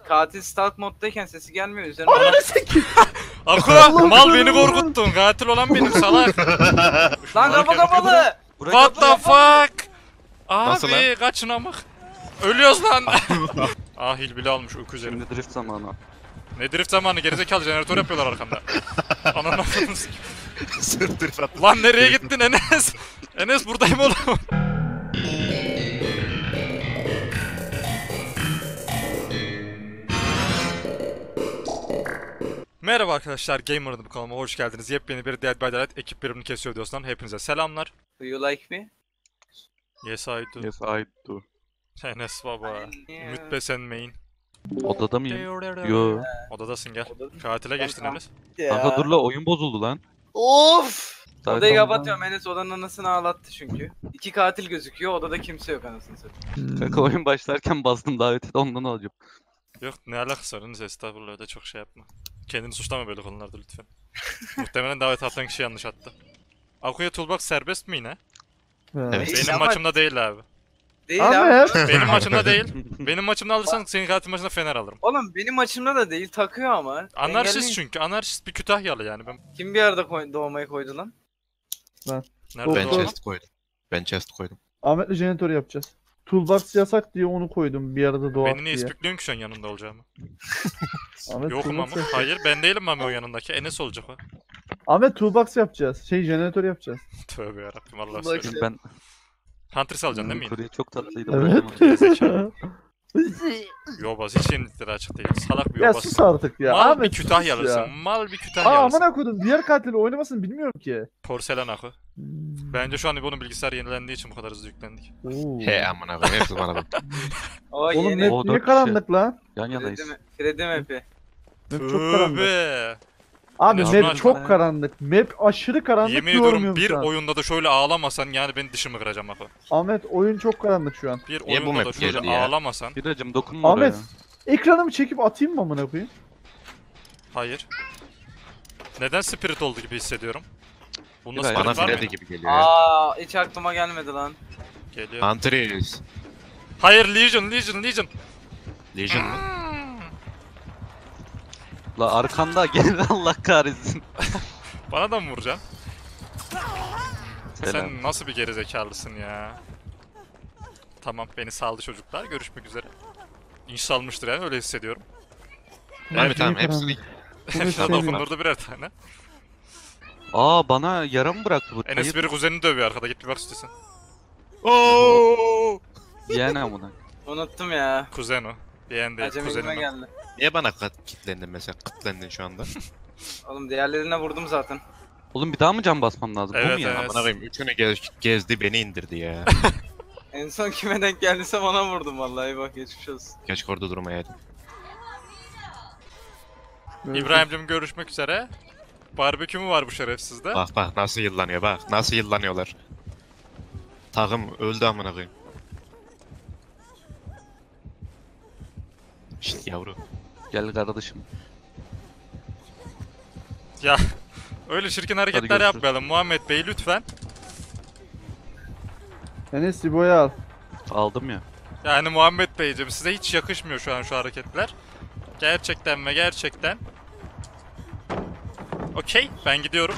katil stalk moddayken sesi gelmiyor üzerine. Ananı sikeyim. Aku mal beni korkuttun. Katil olan benim salak. Lan kapı kapalı. What the fuck? Nasıl Abi kaçın amık. Ölüyoruz lan. Ah hilbili almış uyku üzerinde. Şimdi drift zamanı. Ne drift zamanı, gerizekalı jeneratör yapıyorlar arkamda. Ananı afrodum sikeyim. Sırtır falan. Lan nereye gittin Enes? Enes buradayım oğlum. Merhaba arkadaşlar, Gamer'ın bu kanalıma hoş geldiniz. Yepyeni bir Dead by Daylight ekip birimini kesiyor videosundan hepinize selamlar. Do you like me? Yes I do. Yes I do. Enes baba. Ümit be sen main. Odada mıyım? Yo. Odadasın gel. Odada- Katile geçtin Tamam. Enes. Kanka dur la, oyun bozuldu lan. Of! Zaten Odayı ondan- kapatıyorum. Enes odanın anasını ağlattı çünkü. 2 katil gözüküyor, odada kimse yok anasını satayım. Kanka oyun başlarken bastım daveti de ondan alacağım. Yok ne alakası var Enes, estağfurullah, öyle çok şey yapma. Kendini suçlama böyle konularda lütfen. Muhtemelen davet atan kişi yanlış attı. Akuya Toolbox serbest mi yine? Evet. Değil Benim ama- maçımda değil abi. Değil Ama abi. Benim maçımda değil. Benim maçımda alırsan senin katil maçında Fener alırım. Oğlum benim maçımda da değil, takıyor ama. Anarşist Engelleyin. çünkü. Anarşist bir Kütahyalı yani. Ben Kim bir arada doğmayı koydu lan? nerede Ben doğdum? chest koydum. Ben chest koydum. Ahmet'le jeneratör yapacağız. Toolbox yasak diye onu koydum bir arada doğak Beni niye diye. ispikliyorsun ki şu an yanında olacağımı? Ahmet Yokum toolbox ama. yasak. Hayır ben değilim Mami o yanındaki. Enes olacak o. Ahmet toolbox yapacağız. Jeneratör yapacağız. Tövbe yarabbim Allah Bak söyle. sen. Ben Huntress alacaksın değil mi yine? Kurye çok tatlıydı. Evet. bırakamadım. Gerizekalı. Yobaz hiç yenilikleri açık değil. Salak bir Ya yobaz. sus artık ya. Mal Ahmet bir sus Kütahyalısın. ya. Mal bir Aa Kütahyalısın. amına koydum. Diğer katili oynamasını bilmiyorum ki. Porselen akı. Bence şu an İbo'nun bilgisayar yenilendiği için bu kadar hızlı yüklendik. Oo. He amına koyayım hepsi bana bak. O Oğlum yeni. map O niye dört karanlık lan? Yan yanayız. Kredi map'i. Map çok karanlık. Tövbe. Abi Enes, map şunu çok açma. karanlık. Map aşırı karanlık, Yemin ediyorum görmüyorum bir şu an. oyunda da şöyle ağlamasan yani ben dişimi kıracağım akı. Ahmet oyun çok karanlık şu an. Bir Niye bu oyunda da map şöyle geldi ya? ağlamasan. Biracım dokunma Ahmet oraya. ekranımı çekip atayım mı amına koyayım? Hayır. Neden spirit oldu gibi hissediyorum? Bunda Bir spirit Bana var mı? Freddy gibi geliyor ya. Aa hiç aklıma gelmedi lan. Geliyor. Huntress. Hayır Legion. Legion mu? La arkanda gel Allah kahretsin. Bana da mı vuracaksın? Selam. Sen nasıl bir gerizekalısın ya? Tamam beni saldı çocuklar. Görüşmek üzere. İnş salmıştır yani öyle hissediyorum. Abi tamam Niye hepsini. Bunu Sana sevmiyorum. dokunurdu birer tane. Aa bana yara mı bıraktı bu? Enes biri kuzenini dövüyor arkada, git bir bak istesin. Ooo. Yani amına. Unuttum ya. Kuzen o. Yeğen değil, Acemiliğime kuzenin o. geldi. Niye bana kilitlendin mesela? Kilitlendin şu anda. Oğlum diğerlerine vurdum zaten. Oğlum bir daha mı can basmam lazım? Bu Evet, mu ya? evet. Amına koyayım üçünü gezdi beni indirdi ya. En son kime denk geldiysem ona vurdum vallahi, bak geçmiş olsun. Keşke orada durmayaydım. İbrahim'cim görüşmek üzere. Barbekü mü var bu şerefsizde? Bak bak nasıl yıllanıyor bak. Nasıl yıllanıyorlar. Takım öldü amına koyayım. Şşt yavru. Gel kardeşim. Ya öyle çirkin hareketler görüşürüz. yapmayalım Muhammed Bey lütfen. Enes İbo'yu al. Aldım ya. Yani Muhammed Beyciğim size hiç yakışmıyor şu an şu hareketler. Gerçekten ve gerçekten. Okey ben gidiyorum.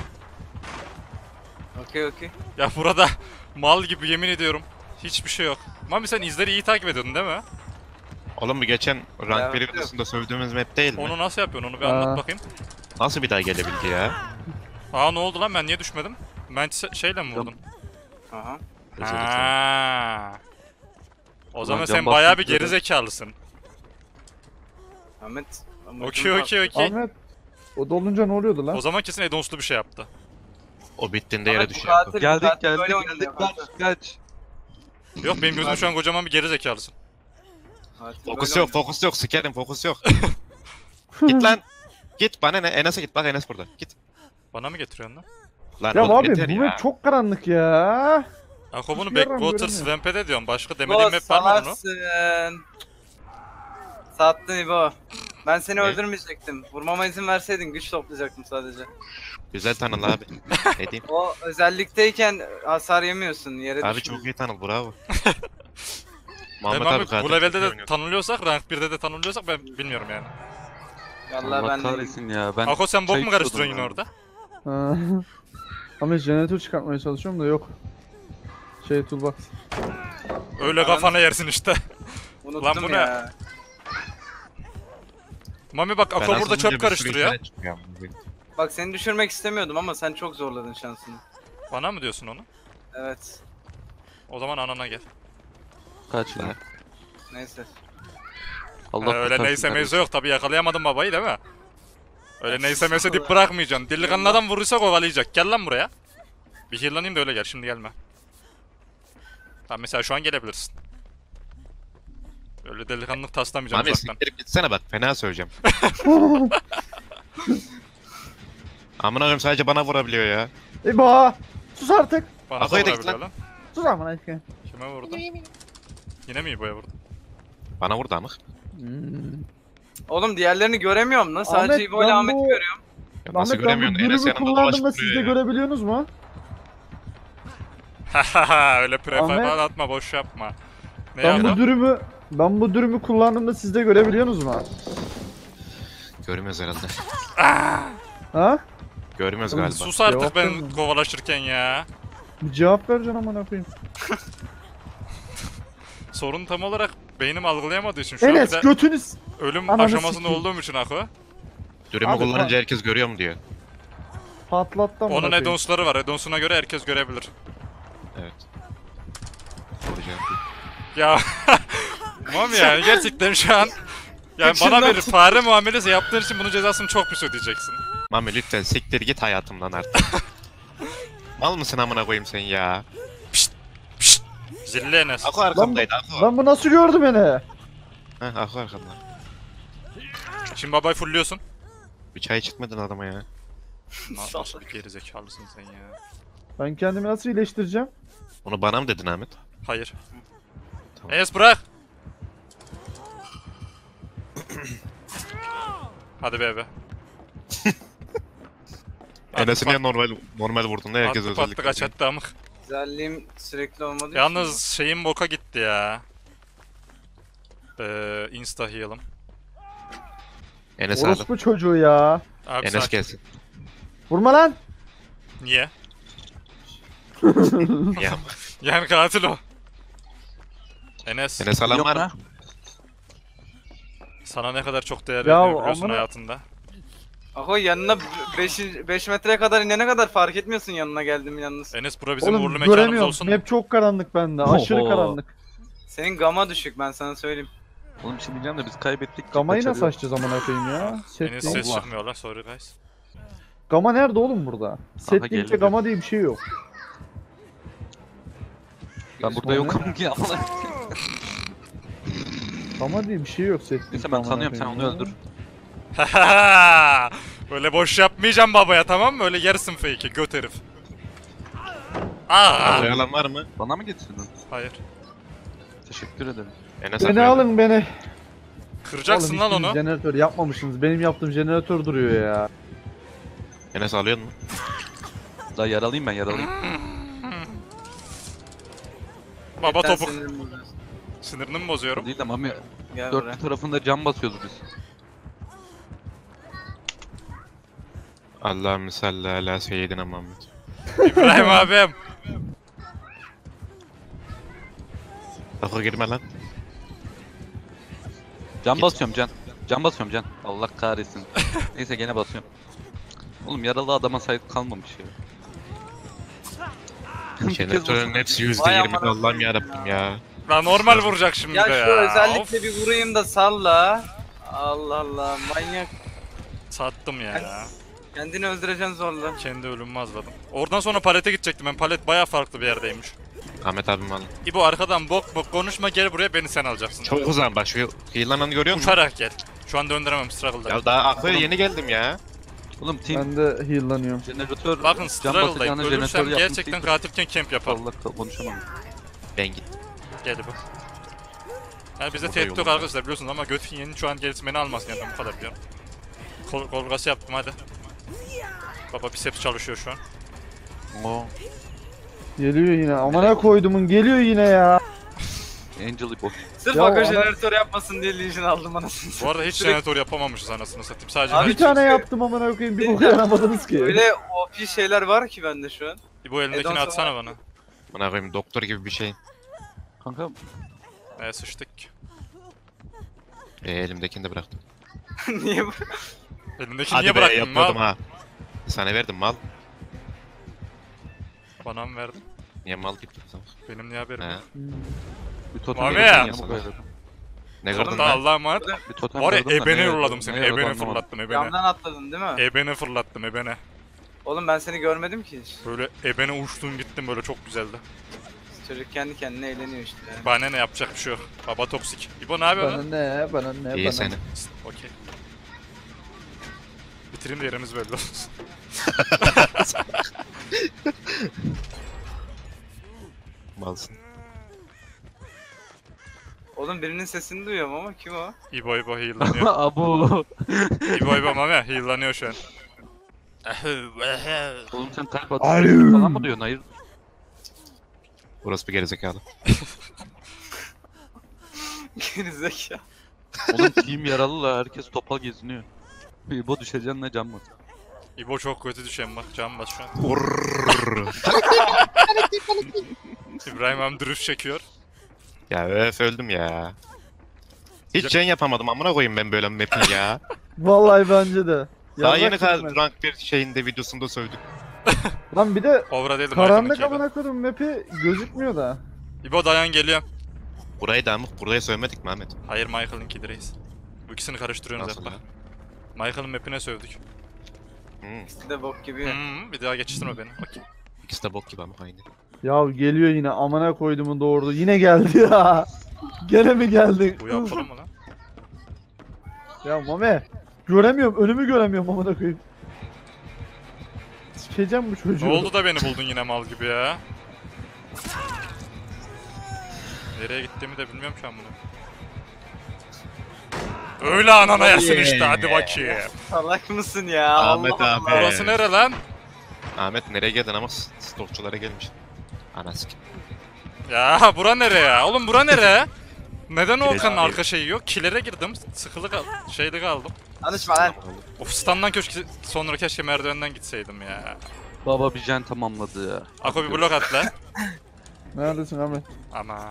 Okey. Ya burada mal gibi yemin ediyorum. Hiçbir şey yok. Mami sen izleri iyi takip ediyordun değil mi? Oğlum bu geçen rank Evet, 1 yok. videosunda sövdüğümüz map değil mi? Onu nasıl yapıyorsun onu bir Aa. anlat bakayım. Nasıl bir daha gelebildi ya? Aa ne oldu lan, ben niye düşmedim? Ben şeyle mi vurdun? Aha. Özür dilerim. Ha. O zaman can sen bayağı bir bastın geri zekalısın. Ahmet. Okey. Ahmet o dolunca ne oluyordu lan? O zaman kesin Edons'lu bir şey yaptı. O bittiğinde yere Ahmet, bu düşüyor. katil- Geldik katil geldik böyle geldik. oynuyor Kaç kanka. kaç. Yok benim gözüm şu an kocaman bir geri zekalısın. Katil Fokus böyle yok, fokus yok, sikerim fokus yok. Git lan. Git bana ne? Enes'e git bak Enes burada. Git. Bana mı getiriyorsun lan? Lan Ya oğlum abi yeter bu ya. map çok karanlık ya. Ako bunu Hiçbir yaram Backwater göremiyorum. Swamp'e diyorum. Başka İbo, demediğim map var mı bunu? salaksın. Sattın İbo. Ben seni Ne? öldürmeyecektim. Vurmama izin verseydin güç toplayacaktım sadece. Güzel tanıl abi. Ne diyeyim? O özellikteyken hasar yemiyorsun, yere Abi düşmüyorsun. çok iyi tanıl bravo. Muhammed Mami abi katil. bu levelde de oynuyor. tanınıyorsak, rank 1'de de tanınıyorsak ben bilmiyorum yani. Vallahi Allah ben de kahretsin ya. Ben Ako sen bok çay mu karıştırıyorsun yine içiyordum orada? Ha. Ama jeneratör çıkartmaya çalışıyorum da yok. Şey toolbox. Öyle kafana yersin işte. unuttum Lan bu ne? ya. Mami bak Ben Ako burada aslında bir çöp sürü karıştırıyor. işaret çıkıyor. Bak seni düşürmek istemiyordum ama sen çok zorladın şansını. Bana mı diyorsun onu? Evet. O zaman anana gel. Kaç yıl? Neyse. Allah Öyle kurtarsın neyse kardeşim. meyse yok tabi yakalayamadım babayı değil mi? Öyle neyse meyse deyip bırakmayacaksın. Delikanlı adam vurursa kovalayacak. Gel lan buraya. Bir heal'lanayım da öyle gel, şimdi gelme. Tamam mesela şu an gelebilirsin. Öyle delikanlılık taslamayacağım Mami uzaktan. siktirip gitsene bak fena söyleyeceğim. Amına koyayım sadece bana vurabiliyor ya. İbo! Sus artık! Bana da Ako'ya da git vurabiliyor lan. lan. Sus amına koyayım. Kime vurdu? Yine mi İbo'ya vurdu? Bana vurdu amık. Oğlum diğerlerini göremiyorum lan. Sadece Ahmet, İbo ile ben Ahmet'i bu- görüyorum. Ya nasıl Ahmet ben bu göremiyorsun? Enes dürümü yanımda kullandığımda dolaşıp siz de duruyor ya. görebiliyorsunuz mu? Hahaha öyle prefe Ahmet. falan atma, boş yapma. Ne Ben bu yaptın? dürümü kullandığımda siz de görebiliyorsunuz mu? Görmüyoruz herhalde. Ha? Görmüyoruz Oğlum, galiba. Sus artık Cevap ben vermiyorum. kovalaşırken ya. Bir cevap vereceksin amına koyayım. Sorun tam olarak beynim algılayamadığı için şu an bir Enes de götünüz. ölüm Ananı aşamasında sikeyim. olduğum için Ako. Dürümü Abi, kullanınca herkes görüyor mu diyor. Patlattı amına Onun koyayım. addons'ları var. Addons'una göre herkes görebilir. Evet. Olacak. Ya Mami yani gerçekten şu an yani Kaçın bana lan. bir fare muamelesi yaptığın için bunun cezasını çok pis ödeyeceksin. Mami lütfen siktir git hayatımdan artık. Mal mısın amına koyayım sen ya? Zilli Enes. Ako arkamdaydı Ako. Lan bu nasıl gördü beni? Heh Ako arkamda. Şimdi babayı fullliyorsun. Bir çay içitmedin adama ya. Nasıl bir gerizekalısın sen ya. Ben kendimi nasıl iyileştireceğim? Onu bana mı dedin Ahmet? Hayır. Tamam. Enes bırak. Hadi be ebe. Enes'i niye normal vurdun da herkes Attı patlı özellikle. kaç attı amık. Güzelliğim sürekli olmadı. Yalnız şeyin boka gitti ya. Insta heal'ım. Enes alın. Orospu çocuğu ya. Abi Enes sakin. gelsin. Vurma lan. Niye? Ya. Yani katil o. Enes, Enes alan Yok var mı? ha? sana ne kadar çok değer Ya verdiğimi biliyorsun amına- hayatında. Ako yanına 5 metreye kadar inene kadar fark etmiyorsun yanına geldim yalnız. Enes bura bizim uğurlu Oğlum mekanımız göremiyorum. olsun. Map çok karanlık bende. Aşırı Oho. karanlık. Senin gama düşük ben sana söyleyeyim. Oğlum bir şey diyeceğim de biz kaybettik. Gamayı nasıl Kaçarıyor. açacağız amına koyayım ya? Set Enes link. ses Allah. çıkmıyor lan, sorry guys. Gama nerede oğlum burada? Set link'te geliyor. gama diye bir şey yok. Ben burada yokum ki Allah. Gama diye bir şey yok set link'te. Neyse ben amına tanıyorum, sen onu koyayım ya. öldür. Böyle boş yapmayacağım babaya, tamam mı? Öyle yersin fake'i göt herif. Aa! Alan var mı? Bana mı getirdin? Hayır. Teşekkür ederim. Enes Beni atıyor. alın beni. Kıracaksın Oğlum lan hiçbir onu. jeneratör yapmamışsınız. Benim yaptığım jeneratör duruyor ya. Enes alıyor mu? Daha yaralıyım ben, yaralıyım. Baba Cidden topuk. sinirim bozuyorsun. Sinirini mi bozuyorum? Değil de Mami Gel dört buraya. bir tarafında cam basıyoruz biz. Allahümme salli ala seyyidina Muhammed. İbrahim abim. Ako girme lan. Cam Git. basıyorum can. Cam basıyorum can. Allah kahretsin. Neyse gene basıyorum. Oğlum yaralı adama sahip kalmamış ya. Bir kez Jeneratörün basın. hepsi Vay %20 amına Allah'ım yarabbim ya. Lan normal vuracak şimdi Ya de ya. şu Of, özellikle bir vurayım da salla. Allah Allah manyak. sattım ya. Kendini öldüreceksin zorla. Kendi ölümümü azladım. Oradan sonra palete gidecektim ben. Palet baya farklı bir yerdeymiş. Ahmet abim alın. İbo arkadan bok bok konuşma, gel buraya, beni sen alacaksın. Çok uzan bak şu yılananı görüyor musun? Uçarak gel. Şu an döndüremem, struggle'da. Ya daha Ako'ya yeni geldim ya. Oğlum team Ben de heal'lanıyorum. jeneratör Bakın cam struggle'dayım. basacağına Ölürsem jeneratör yapmış gerçekten değil. katilken camp yaparım. Allah konuşamam. Ben git. Gel İbo. Yani bizde O da tehdit yok yolunda. arkadaşlar, biliyorsunuz, ama göt finyenin şu an gerisi beni almasın yani, ben bu kadar biliyorum. Kolgası yaptım hadi. Baba biceps çalışıyor şu an. Oo. Geliyor yine. Amına koydumun geliyor yine ya. Angel İbo. Sırf Ya Ako ana- jeneratör yapmasın diye Legion aldım anasını. Bu arada hiç Sürekli- jeneratör yapamamışız anasını satayım. Sadece Abi Bir ben tane çünkü- yaptım amına koyayım bir boku yaramadınız ki. Öyle OP şeyler var ki bende şu an. bu elindekini Edon atsana bana. Bana koyayım doktor gibi bir şey. Kanka Sıçtık. Elimdekini de bıraktım. Niye bu? Elindekini Hadi niye be bıraktın yapmadım mal? ha. Sana verdim mal. Bana mı verdin? Niye mal gitti sana? Benim niye haberim He. yok? bir totem Mami gördüm, ya. yamuk koydum. Ne Oğlum gördün Da lan? Allah'a emanet. Bir totem Var ya gördüm de ebene neye yolladım yaradı- seni. neye yaradı Ebene anlamadım. fırlattım ebene. Camdan atladın değil mi? Ebene fırlattım ebene. Oğlum ben seni görmedim ki hiç. Böyle ebene uçtum gittim böyle çok güzeldi. Çocuk kendi kendine eğleniyor işte. Yani. Bana ne yapacak bir şey yok. Baba toksik. İbo ne yapıyor Bana lan? ne bana ne İyi bana. seni. Psst, okey. Bitireyim de yerimiz belli olsun. Malsın. Oğlum birinin sesini duyuyorum ama kim o? İbo heal'lanıyor. Abu. İbo mami heal'lanıyor şu an. Oğlum sen kalp Alo. atışları falan mı diyorsun? Hayır. Burası bir gerizekalı. Gerizekalı. Oğlum team yaralı la herkes topal geziniyor. İbo düşeceksin ne can bas. İbo çok kötü düşen bak can bas şu an. Urrrr. İbrahim abi dürüst çekiyor. Ya öf öldüm ya. Hiç can yapamadım amına koyayım ben böyle map'in ya. Vallahi bence de. Daha Yarrak yeni kadar çekmez. rank bir şeyinde videosunda sövdük. Lan bir de Ovra değildim karanlık Michael'ınki İbo. amına koyayım map'i gözükmüyor da. İbo dayan geliyorum. Burayı da amık buraya sövmedik mi Ahmet? Hayır Michael'ınki reis. Bu ikisini karıştırıyorsunuz Nasıl hep ya? bak. Michael'ın map'ine sövdük. Hmm. de bok gibi. Bir daha geçiştirme beni. Okey. İkisi de bok gibi amık aynı. Ya geliyor yine amına koyduğumun doğurdu. Yine geldi ya. Gene mi geldi? Bu yapalım mı lan? Ya Mame. Göremiyorum. Önümü göremiyorum amına koyayım. Sikeceğim bu çocuğu. Ne oldu da beni buldun yine mal gibi ya? Nereye gittiğimi de bilmiyorum ki amına. Öyle anana yasın işte hadi bakayım. Salak mısın ya? Ahmet Allah abi. Allah. Burası nere lan? Ahmet nereye geldin ama stokçulara gelmiş. Anası kim? Ya bura nere ya? Oğlum bura nere? Neden Okan'ın abi. arka şeyi yok? Kilere girdim. Sıkılı şeyde kaldım. Konuşma lan. Of standdan köşk sonra keşke merdivenden gitseydim ya. Baba bir jen tamamladı ya. Ako bir blok at lan. Neredesin Ahmet? Ama.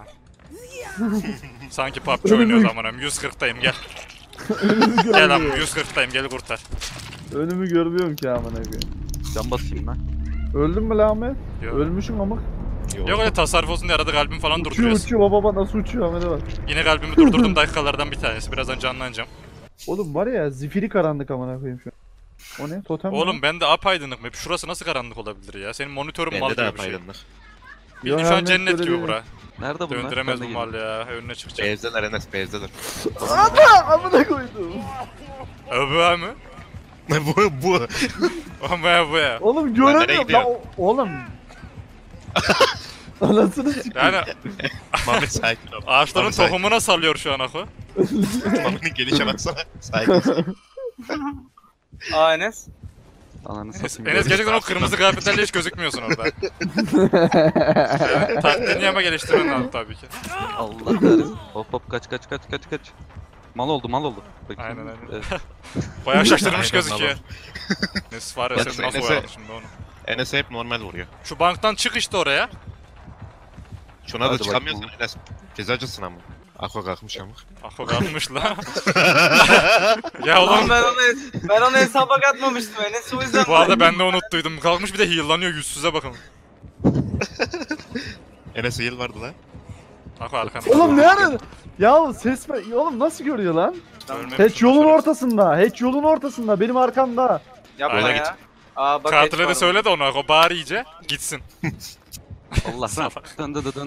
Sanki PUBG oynuyoruz amanım. 140'tayım gel. Önümü Gel am görmüyorum. 140'tayım gel kurtar. Önümü görmüyorum ki amına koyayım. Can basayım ben. Öldün mü lan Ahmet? Yok. Ölmüşüm amık. Yok öyle tasarruf olsun diye arada kalbimi falan Uçuyor durduruyorsun. uçuyor baba nasıl uçuyor Ahmet'e bak. Yine kalbimi durdurdum dakikalardan bir tanesi. Birazdan canlanacağım. Oğlum var ya zifiri karanlık amına koyayım şu an. O ne? Totem mi? Oğlum ben de apaydınlık map. Şurası nasıl karanlık olabilir ya? Senin monitörün mal Bende de gibi bir şey. apaydınlık. Bildiğin Yo, şu an Ahmet cennet böyle gibi değil. bura. Nerede bunlar? Döndüremez Ben bu de mal ya. Önüne çıkacak. Bezdeler Enes bezdeler. Ana amına koydum. Öbüğe mi? bu. Ama bu ya. Oğlum nereye göremiyorum lan gidiyorum? oğlum. Anasını sikeyim. Yani Mehmet sakin ol. ağaçların Abi sakin. tohumuna salıyor şu an Ako. Mehmet'in gelişe baksana. Sakin. Aa Enes. Ananı satayım. Enes gerçekten o kırmızı kıyafetlerle hiç gözükmüyorsun orada. Taklidini ama geliştirmen lazım tabii ki. Allah kahretsin. Hop hop kaç. Mal oldu. Bakayım. Aynen. Evet. Bayağı şaşırmış Aynen, gözüküyor. Enes var ya Enes- sen nasıl Enes'e- oyaladın şimdi onu. Enes'e hep normal vuruyor. Şu banktan çık işte oraya. Şuna da Hadi çıkamıyorsun bakalım. Enes. Cezacısın ama. Ako kalkmış ama. Ako kalkmış la. Ya Oğlum oğlum ben onu hesaba katmamıştım Enes o yüzden. bu arada ben de unuttuydum. Kalkmış bir de heal'lanıyor yüzsüze bakın. Enes'e yıl vardı lan. Ako arkanda. Oğlum ne ara? Ya ses mi? Oğlum nasıl görüyor lan? Ölmemiş Hatch yolun şerefsiz. ortasında. Hatch yolun ortasında. Benim arkamda. Yapma Öyle ya. Aa bak. Katile de var. söyle de ona Ako bari iyice gitsin. Allah Salak.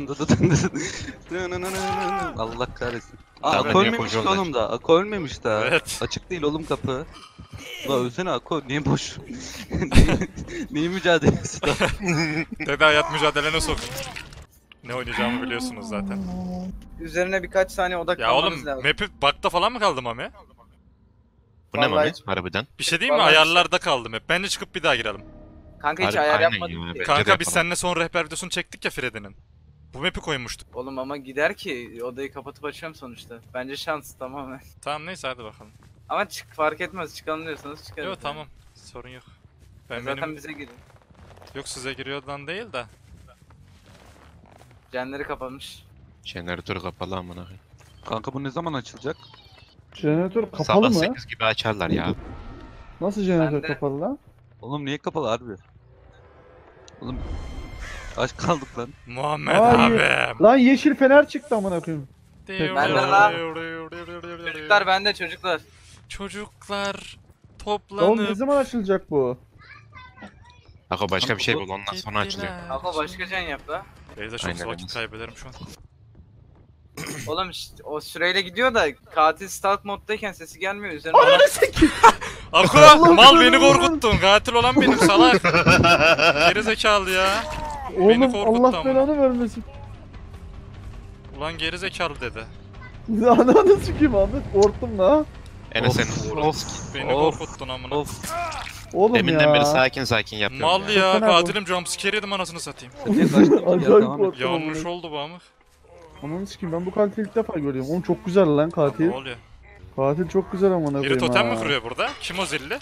Allah kahretsin. Tamam, Aa, ben Ako niye ölmemiş koşuyorum oğlum da. Ako ölmemiş daha. Evet. Açık değil oğlum kapı. Ulan ölsene Ako. Niye boş? Neyin mücadelesi daha? Dede hayat mücadelene sok. Ne oynayacağımı biliyorsunuz zaten. Üzerine birkaç saniye Ya odaklanmamız oğlum lazım. map'i bug'da falan mı kaldı Mami? Bu ne Vallahi Mehmet? hiç- Harbiden. Bir şey diyeyim mi? Vallahi- Ayarlarda kaldı map. Bence çıkıp bir daha girelim. Kanka hiç Harbi, ayar aynen yapmadık ya, ki. be. Kanka biz yapalım. seninle son rehber videosunu çektik ya Freddy'nin. Bu map'i koymuştuk. Oğlum ama gider ki odayı kapatıp açıyorum sonuçta. Bence şans tamamen. Tamam neyse hadi bakalım. Ama fark etmez çıkalım diyorsanız çıkarız. Yok tamam. Sorun yok. Ben Zaten benim... bize girin. Yok size giriyordan değil de. Cenleri kapanmış. Jeneratör kapalı amına koyayım. Kanka bu ne zaman açılacak? Jeneratör kapalı Sabah mı? 8 gibi açarlar ya. Nasıl jeneratör Ben de- kapalı lan? Oğlum niye kapalı harbi? Oğlum aç kaldık lan. Muhammed Hayır. abim. Lan yeşil fener çıktı amına koyayım. Ben de lan. Çocuklar bende çocuklar. Çocuklar Oğlum ne toplanıp zaman açılacak bu? Ako başka bir şey bul ondan sonra açılıyor. Ama başka can yap la. Beyza çok Aynen, vakit aynen. kaybederim şu an. Oğlum işte, o süreyle gidiyor da katil stalk moddayken sesi gelmiyor üzerine. Ako Allah mal beni Allah. korkuttun. Katil olan benim salak. Geri zekalı ya. Oğlum korkuttu Allah ama. belanı vermesin. Ulan geri zekalı dedi. Ananı sikeyim Ahmet, korktum la. Enes Of, sen of, Beni of, korkuttun amına. of. Oğlum şey deminden ya. beri sakin sakin yapıyorum Mal ya. ya Fena bu. katilim jumpscare yedim anasını satayım. Niye kaçtın ya? Acayip Devam et. korktum. Yanlış amına. oldu bu amık. Ananı sikeyim, ben bu katili ilk defa görüyorum. Oğlum çok güzel lan Ne katil. oluyor? Katil çok güzel amına koyayım Biri totem mi ha. kuruyor burada? Kim o zilli?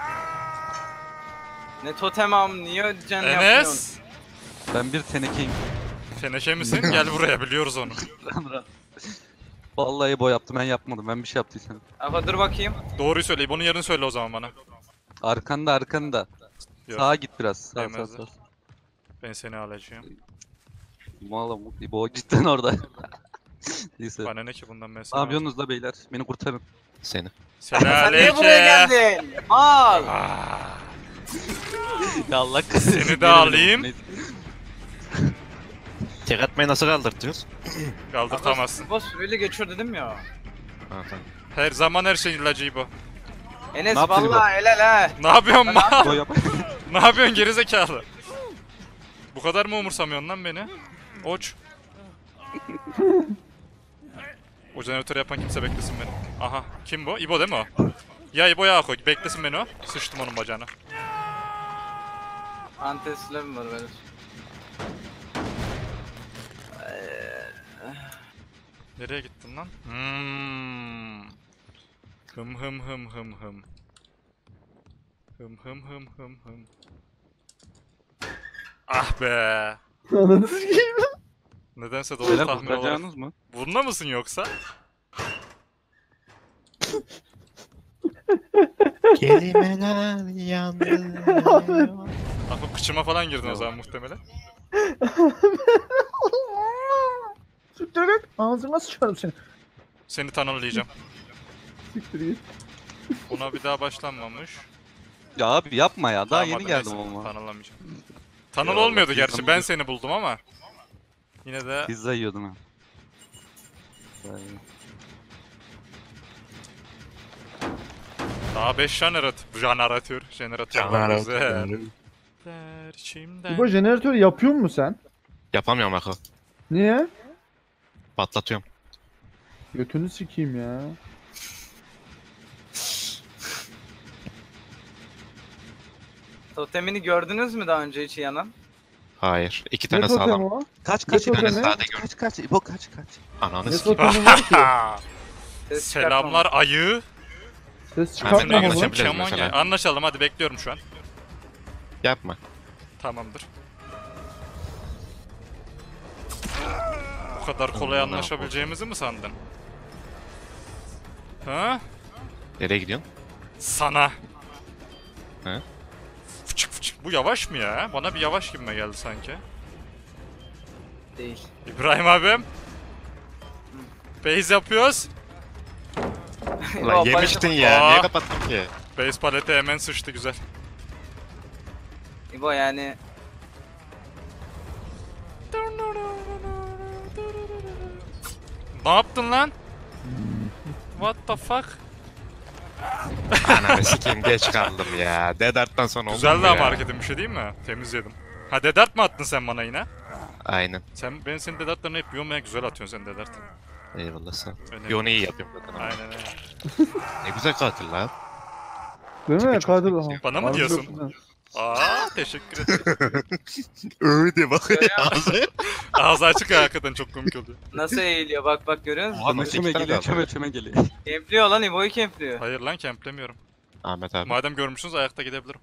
Ne totem am niye can yapmıyorsun? Enes! Ben bir tenekeyim. Teneke misin? Gel buraya biliyoruz onu. Vallahi boy yaptım ben yapmadım. Ben bir şey yaptıysam. Aga dur bakayım. Doğruyu söyle. Bunun yerini söyle o zaman bana. Arkanda arkanda. Yok. Sağa git biraz. Sağ sağ Yemezler. sağ. Ben seni alacağım. Valla bu cidden orada. Neyse. Bana ne ki bundan ben Ne seni alacağım. yapıyorsunuz la beyler? Beni kurtarın. Seni. Sen niye buraya geldin? Al. Ah, Ya Allah Seni de alayım. Tek atmayı nasıl kaldırtıyoruz? Kaldırtamazsın. Bu süreyle geçiyor dedim ya. Ha tamam. Her zaman her şeyin ilacı bu. Enes Ne yaptın vallahi helal ha. Ne yapıyorsun mal? Boy yap. Ne yapıyorsun gerizekalı? Bu kadar mı umursamıyorsun lan beni? Oç. O jeneratörü yapan kimse beklesin beni. Aha. Kim bu? İbo değil mi o? Ya İbo ya Ako. Beklesin beni o. Sıçtım onun bacağına. Antesle var böyle. Nereye gittin lan? Hım hım hım hım hım. Hım hım hım hım hım. Ah be. Ananı sikeyim. Nedense doğru Beyler tahmin olarak. kurtaracağınız mı? Bununla mısın yoksa? Kelimeler yandı. Ah bu kıçıma falan girdin o zaman muhtemelen. Siktir git. Ağzıma sıçarım seni. Seni tanrılayacağım. Siktir git. Buna bir daha başlanmamış. Ya abi yapma ya. Daha Tamam, yeni hadi geldim neyse, ama. Tanrılamayacağım. Tanıl Ya olmuyordu Allah, gerçi. pizza Ben mı? seni buldum ama. Yine de Pizza yiyordun ha. Vay. daha 5 jeneratör. Jeneratör. Güzel. Şimdiden. Bu jeneratörü yapıyor musun sen? Yapamıyorum Ako. Niye? Patlatıyorum. Götünü sikeyim ya. Totemini gördünüz mü daha önce hiç yanan? Hayır. İki Ne tane totemi sağlam. o? Kaç Ne kaç tane totemi? sade gör. kaç İbo kaç. Ananı Ne sikeyim. totemi var ki? Ses Selamlar ayı. Ses Hemen çıkartma Hemen oğlum. geçebiliriz Kemal mesela. gel. Anlaşalım hadi bekliyorum şu an. Yapma. Tamamdır. Bu kadar kolay anlaşabileceğimizi mi sandın? Ha? Nereye gidiyorsun? Sana. He? Fıçık fıçık. Bu yavaş mı ya? Bana bir yavaş gibime geldi sanki. Değil. İbrahim abim. Base yapıyoruz. Lan O yemiştin paleti- ya. Aa. Niye kapattın ki? Base paleti hemen sıçtı güzel. İbo yani Ne yaptın lan? What the fuck? Ananı sikeyim geç kaldım ya. Dedart'tan sonra oldu Güzel mu daha ya? marketim bir şey değil mi? Temizledim. Ha dedart mı attın sen bana yine? Aynen. Ben senin dedartlarını hep yiyorum ya güzel atıyorsun sen dedart. Eyvallah sen. Önemli. Bir onu iyi yapıyorum zaten. ama. Aynen öyle. Ne güzel katil lan. Değil mi? Tipi çok Kadir. benziyor. Bana mı Harbi diyorsun? çok güzel. Aa teşekkür ederim. Öyle bak. Görüyor Ağzı. Ağzı açık ya, hakikaten çok komik oluyor. Nasıl eğiliyor bak bak görüyor musun? Oha, Çöme nasıl çöme iki tane geliyor, kaldı? çöme çöme geliyor. Kempliyor lan İbo'yu kempliyor. Hayır lan kemplemiyorum. Ahmet abi. Madem görmüşsünüz ayakta gidebilirim.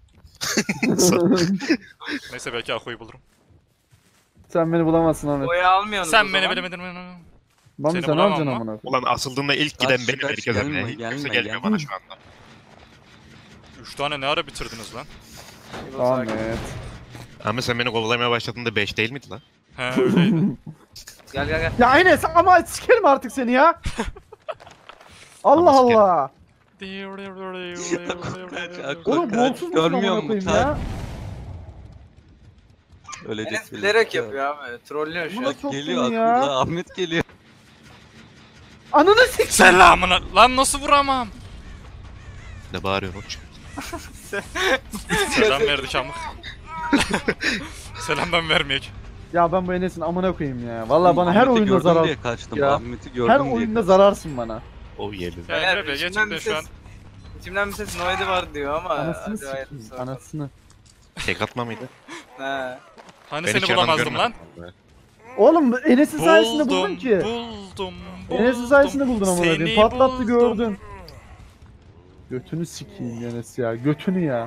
Neyse belki Ako'yu bulurum. Sen beni bulamazsın Ahmet. Boya almıyorsunuz Sen o beni zaman. bilemedin mi? Mami Seni sen bulamam alacaksın mı? amına koyayım. Ulan asıldığında ilk giden Kaç, benim kaç, herkese. gelme, Kimse gelme, gelmiyor gelme. bana şu anda. 3 tane ne ara bitirdiniz lan? İbo sakin. Ahmet. Ahmet sen beni kovalamaya başladığında 5 değil miydi lan? He öyleydi. Gel gel gel. Ya Enes ama sikerim artık seni ya. Allah Ama sikerim. Allah. Kaç, Oğlum kaç, bolsuz musun görmüyor amına musun? koyayım ya? Ölecek. Enes bilerek yapıyor abi. Trollüyor şu Ulan an. çok Geliyor iyi ya. aklına, Ahmet geliyor. Ananı sik. Selamına. Lan nasıl vuramam? Ne bağırıyorsun uç? Selam verdik amık. Selam ben vermeyek. Ya ben bu Enes'in amına koyayım ya. Vallahi bana her Ahmet'i oyunda gördüm zarar. diye kaçtım. Ya. Ahmet'i gördüm Her diye oyunda kaçtım. zararsın bana. O yedi. Ya Beyler, Emre Bey içimden gerçekten bir şu an ses- İçimden bir ses Noedi var diyor ama. Anasını hadi hayırlısı sikeyim. bakalım. Anasını. Tek atma mıydı? He. hani Ben seni hiç yalan bulamazdım lan. görmedim. Oğlum Enes'in sayesinde buldun Buldum, ki. buldum, Enes'in sayesinde buldun amına Seni koyayım. Patlattı buldum. gördün. Götünü sikeyim Enes ya. Götünü ya.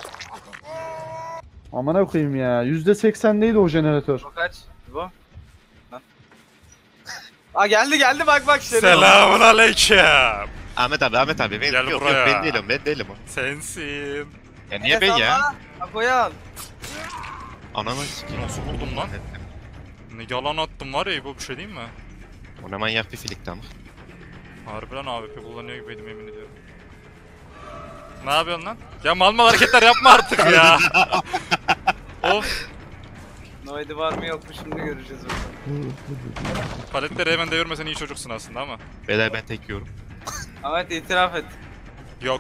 Amına koyayım ya. %80'deydi o jeneratör. İbo kaç? İbo. Lan. Aa geldi bak bak şerif. Selamun aleyküm. Ahmet abi ben, Gel yok, buraya. yok ben değilim o. Sensin. Ya niye ben ya? Ako'yu al. Ananı sikeyim. Nasıl vurdum lan? Ne yalan attım var ya bu bir şey değil mi? O ne manyak bir filikti ama. Harbiden AWP kullanıyor gibiydim yemin ediyorum. Ne yapıyorsun lan? Ya mal mal hareketler yapma artık ya. Of. Noedi var mı yok mu şimdi göreceğiz burada. Paletleri hemen devirmesen iyi çocuksun aslında ama. Beyler ben tek yiyorum. Ahmet itiraf et. Yok.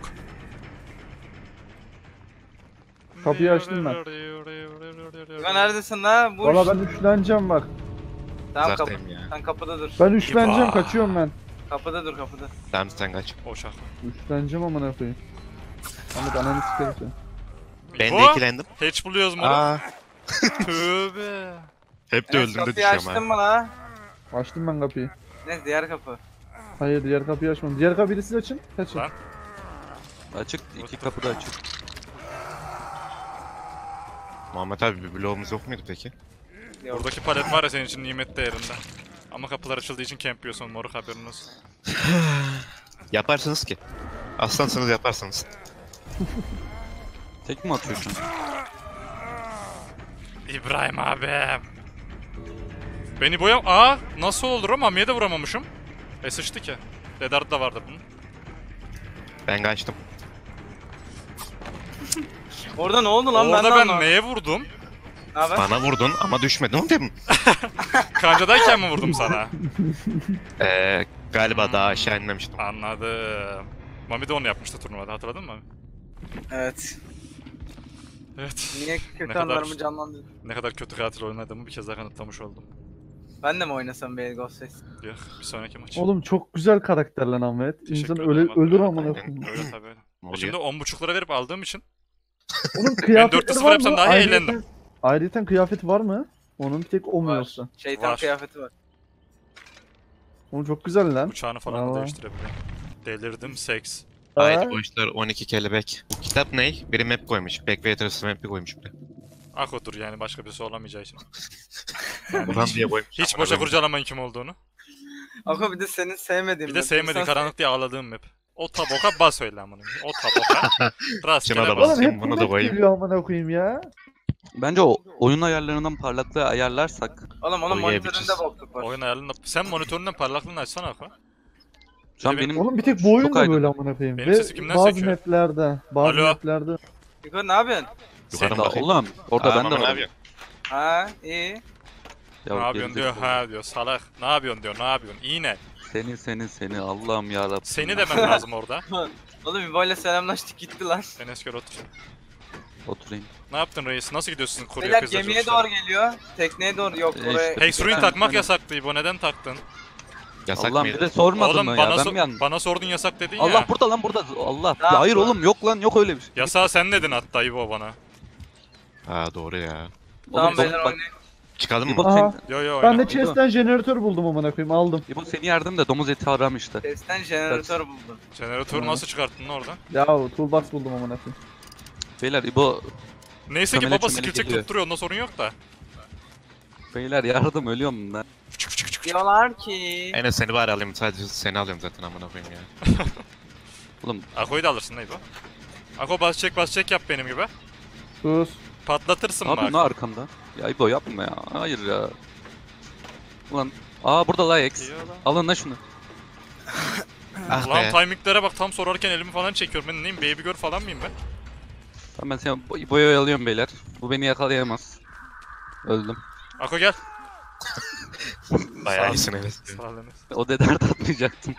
Kapıyı açtım ben. İbo neredesin la? Buş. Valla ben üçleneceğim bak. Tamam kapı. Uzaktayım ya. Sen kapıda dur. Ben üçleneceğim, İba. kaçıyorum ben. Kapıda dur kapıda. Tamam sen kaç. O şaka. Üçleneceğim amına koyayım. Ahmet ananı sikerim seni. Ben Bu? de ikilendim. Hatch buluyoruz mu? Aa, Tövbe. hep de Enes öldüğümde kapıyı düşüyorum açtın ha. mı la? Açtım ben kapıyı. Ne diğer kapı. Hayır diğer kapıyı açmadım. Diğer kapıyı da siz açın. Kaçın. Lan. Açık, iki kapı da açık. Muhammed abi bir bloğumuz yok muydu peki? Yok. Buradaki palet var ya senin için nimet değerinde. Ama kapılar açıldığı için campliyorsun moruk haberin olsun. Yaparsınız ki. Aslansınız yaparsınız. Tek mi atıyorsun? İbrahim abim. Beni boyam... Aa nasıl olur ama Mami'ye de vuramamışım. Sıçtı ki. Redard da vardı bunun. Ben kaçtım. Orada ne oldu lan Orada de ben anlamadım. neye vurdum? Ne haber? Bana vurdun ama düşmedin değil mi? Kancadayken mi vurdum sana? Galiba daha aşağı inmemiştim. Anladım. Mami de onu yapmıştı turnuvada hatırladın mı Mami? Evet. Evet. Niye Ne kötü kadar- anlarımı canlandırdın? Ne kadar kötü katil oynadığımı bir kez daha kanıtlamış oldum. Ben de mi oynasam bir Ghostface? Yok bir sonraki maç. Oğlum çok güzel karakter lan Ahmet. Teşekkür İnsan ederim ölür, abi. ölür amına Aynen. koyayım. Öyle tabii öyle. Ne Şimdi oluyor? 10.5'lara verip aldığım için Onun kıyafetleri 400 var yapsam mı? daha iyi Ayrıyeten- eğlendim. Ayrıyeten kıyafeti var mı? Onun bir tek o mu Var. yoksa? Şeytan Var. kıyafeti var. Oğlum çok güzel lan. Uçağını falan da Aa. değiştirebilirim. Delirdim seks. Haydi boşlar 12 kelebek. Bu kitap ne? Biri map koymuş. Backwaters'ı map'i koymuş buraya. Akodur yani başka birisi olamayacağı için. Ulan diye koymuş. Hiç boşa kurcalamayın kim olduğunu. Ama bir de senin sevmediğin Bir de map. sevmediğin İnsan karanlık diye ağladığım map. O taboka bas öyle amına. O taboka. Rastgele Şuna da bas. bas. Oğlum hep Bunu bu da net koyayım. geliyor amına koyayım ya. Bence o oyun ayarlarından parlaklığı ayarlarsak Oğlum onun Oynayabiliriz. monitöründe bokluk var. Oyun ayarında... Sen monitöründen parlaklığını açsana Ako. şu an Benim- benim Oğlum bir tek bu oyun Çok da aydın. böyle amına koyayım. Benim Ve sesi kimden bazı sekiyor? maplerde, bazı Alo. maplerde. Yukarı ne yapıyorsun? Yukarı Da bakayım. oğlum orada Aa, ben de Mama ne varım. yapıyorsun? Ha iyi. Ya Ne yapıyorsun diyor, gerizekalı. ha diyor, salak. Ne yapıyorsun diyor, ne yapıyorsun? İğne. Seni Allah'ım yarabbim. Seni demem lazım orada. Oğlum İbo'yla selamlaştık gitti lan. Enes gel otur. Oturayım. Ne yaptın reis? Nasıl gidiyorsun Kore'ye Beyler kızlar gemiye çocuklar? doğru geliyor. Tekneye doğru yok İşte. oraya. Hexruin Sen- takmak sen- yasaktı İbo, neden taktın? Yasak Allah'ım mıydı? bir de sormadın Oğlum mı bana, ya ben mi yandım? bana sordun yasak dedin Allah ya. burada lan burada. Allah. Ne Ya hayır yaptı? oğlum yok lan yok öyle bir şey. Yasağı sen dedin hatta İbo bana. Ha doğru ya. Tamam Oğlum, beyler bak- oynayın. Çıkalım İbo, mı? Aha. Yo yo Ben oyna. de chest'ten jeneratör buldum amına koyayım aldım. İbo seni yardım da domuz eti aram işte. Testten jeneratör buldum. Jeneratörü nasıl çıkarttın lan oradan? Ya toolbox buldum amına koyayım. Beyler İbo, Neyse ki Çömele baba çömele skill check geliyor. tutturuyor ondan sorun yok da. beyler yardım ölüyorum ben. Diyorlar ki. Enes seni bari alayım, sadece seni alıyorum zaten amına koyayım ya. Oğlum Ako'yu da alırsın neydi o? Ako bas çek yap benim gibi. Sus. Patlatırsın ne yapıyorsun bak. lan arkamda? Ya İbo yapma ya. Hayır ya. Ulan. Aa burada la X. Alın lan şunu. Ah Lan be. timinglere bak tam sorarken elimi falan çekiyorum. Ben neyim baby girl falan mıyım ben? Tamam ben seni İbo'ya oyalıyorum beyler. Bu beni yakalayamaz. Öldüm. Ako gel. Bayağı Sağ ol. iyisin Enes. Sağ ol Enes. O dedert atmayacaktım.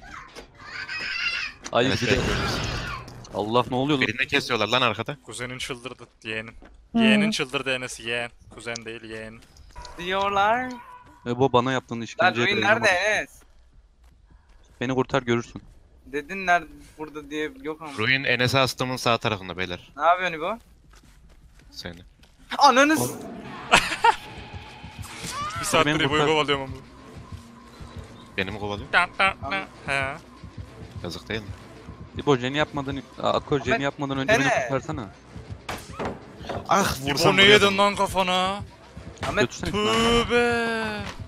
Ay Enes bir de. gel. Allah ne oluyor lan? Birini kesiyorlar lan arkada. Kuzenin çıldırdı yeğenin. Yeğenin çıldırdı Enes yeğen. Kuzen değil yeğen. Diyorlar. İbo bana yaptığın Lan işkenceye Ruin nerede dayanamadım. Enes? Beni kurtar görürsün. Dedin nerede burada diye yok ama. Ruin Enes'e astımın sağ tarafında beyler. Ne yapıyorsun İbo? Seni. Ananız. Bir saattir beni İbo'yu kurtar. kovalıyorum ama. Beni mi kovalıyor? He. Yazık değil mi? İbo jeni yapmadan, Akko jeni Ahmet, yapmadan önce beni sene. kurtarsana. Ah İbo ne yedin lan kafana? Ahmet Götürsene. Tövbe.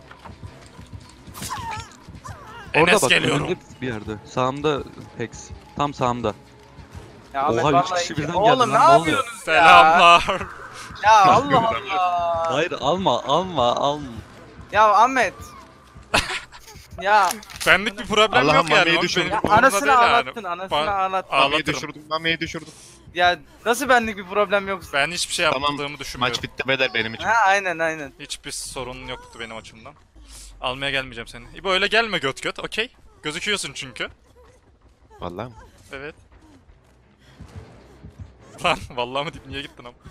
Orada Enes bak geliyorum. önünde bir yerde. Sağımda Hex. Tam sağımda. ya Ahmet Oha, üç vallahi kişi iki- birden Oğlum geldi ne lan, ne oluyor? yapıyorsunuz ya? Selamlar. Ya Allah Allah. Hayır alma. Ya Ahmet. ya Benlik bir problem Allah'ım yok yani. mamayı oğlum, düşürdüm. benim Ya umurumda anasını değil yani. ağlattın, anasını Ba- ağlattın. Mamayı Ağlatırım. düşürdüm, mamayı düşürdüm. Ya nasıl benlik bir problem yok? Ben hiçbir şey Tamam, yapmadığımı düşünmüyorum. Maç bitti beyler benim için. Ha aynen. Hiçbir sorun yoktu benim açımdan. Almaya gelmeyeceğim seni. İbo öyle gelme göt göt, okey? Gözüküyorsun çünkü. Vallahi mi? Evet. Lan vallahi mı deyip niye gittin ama?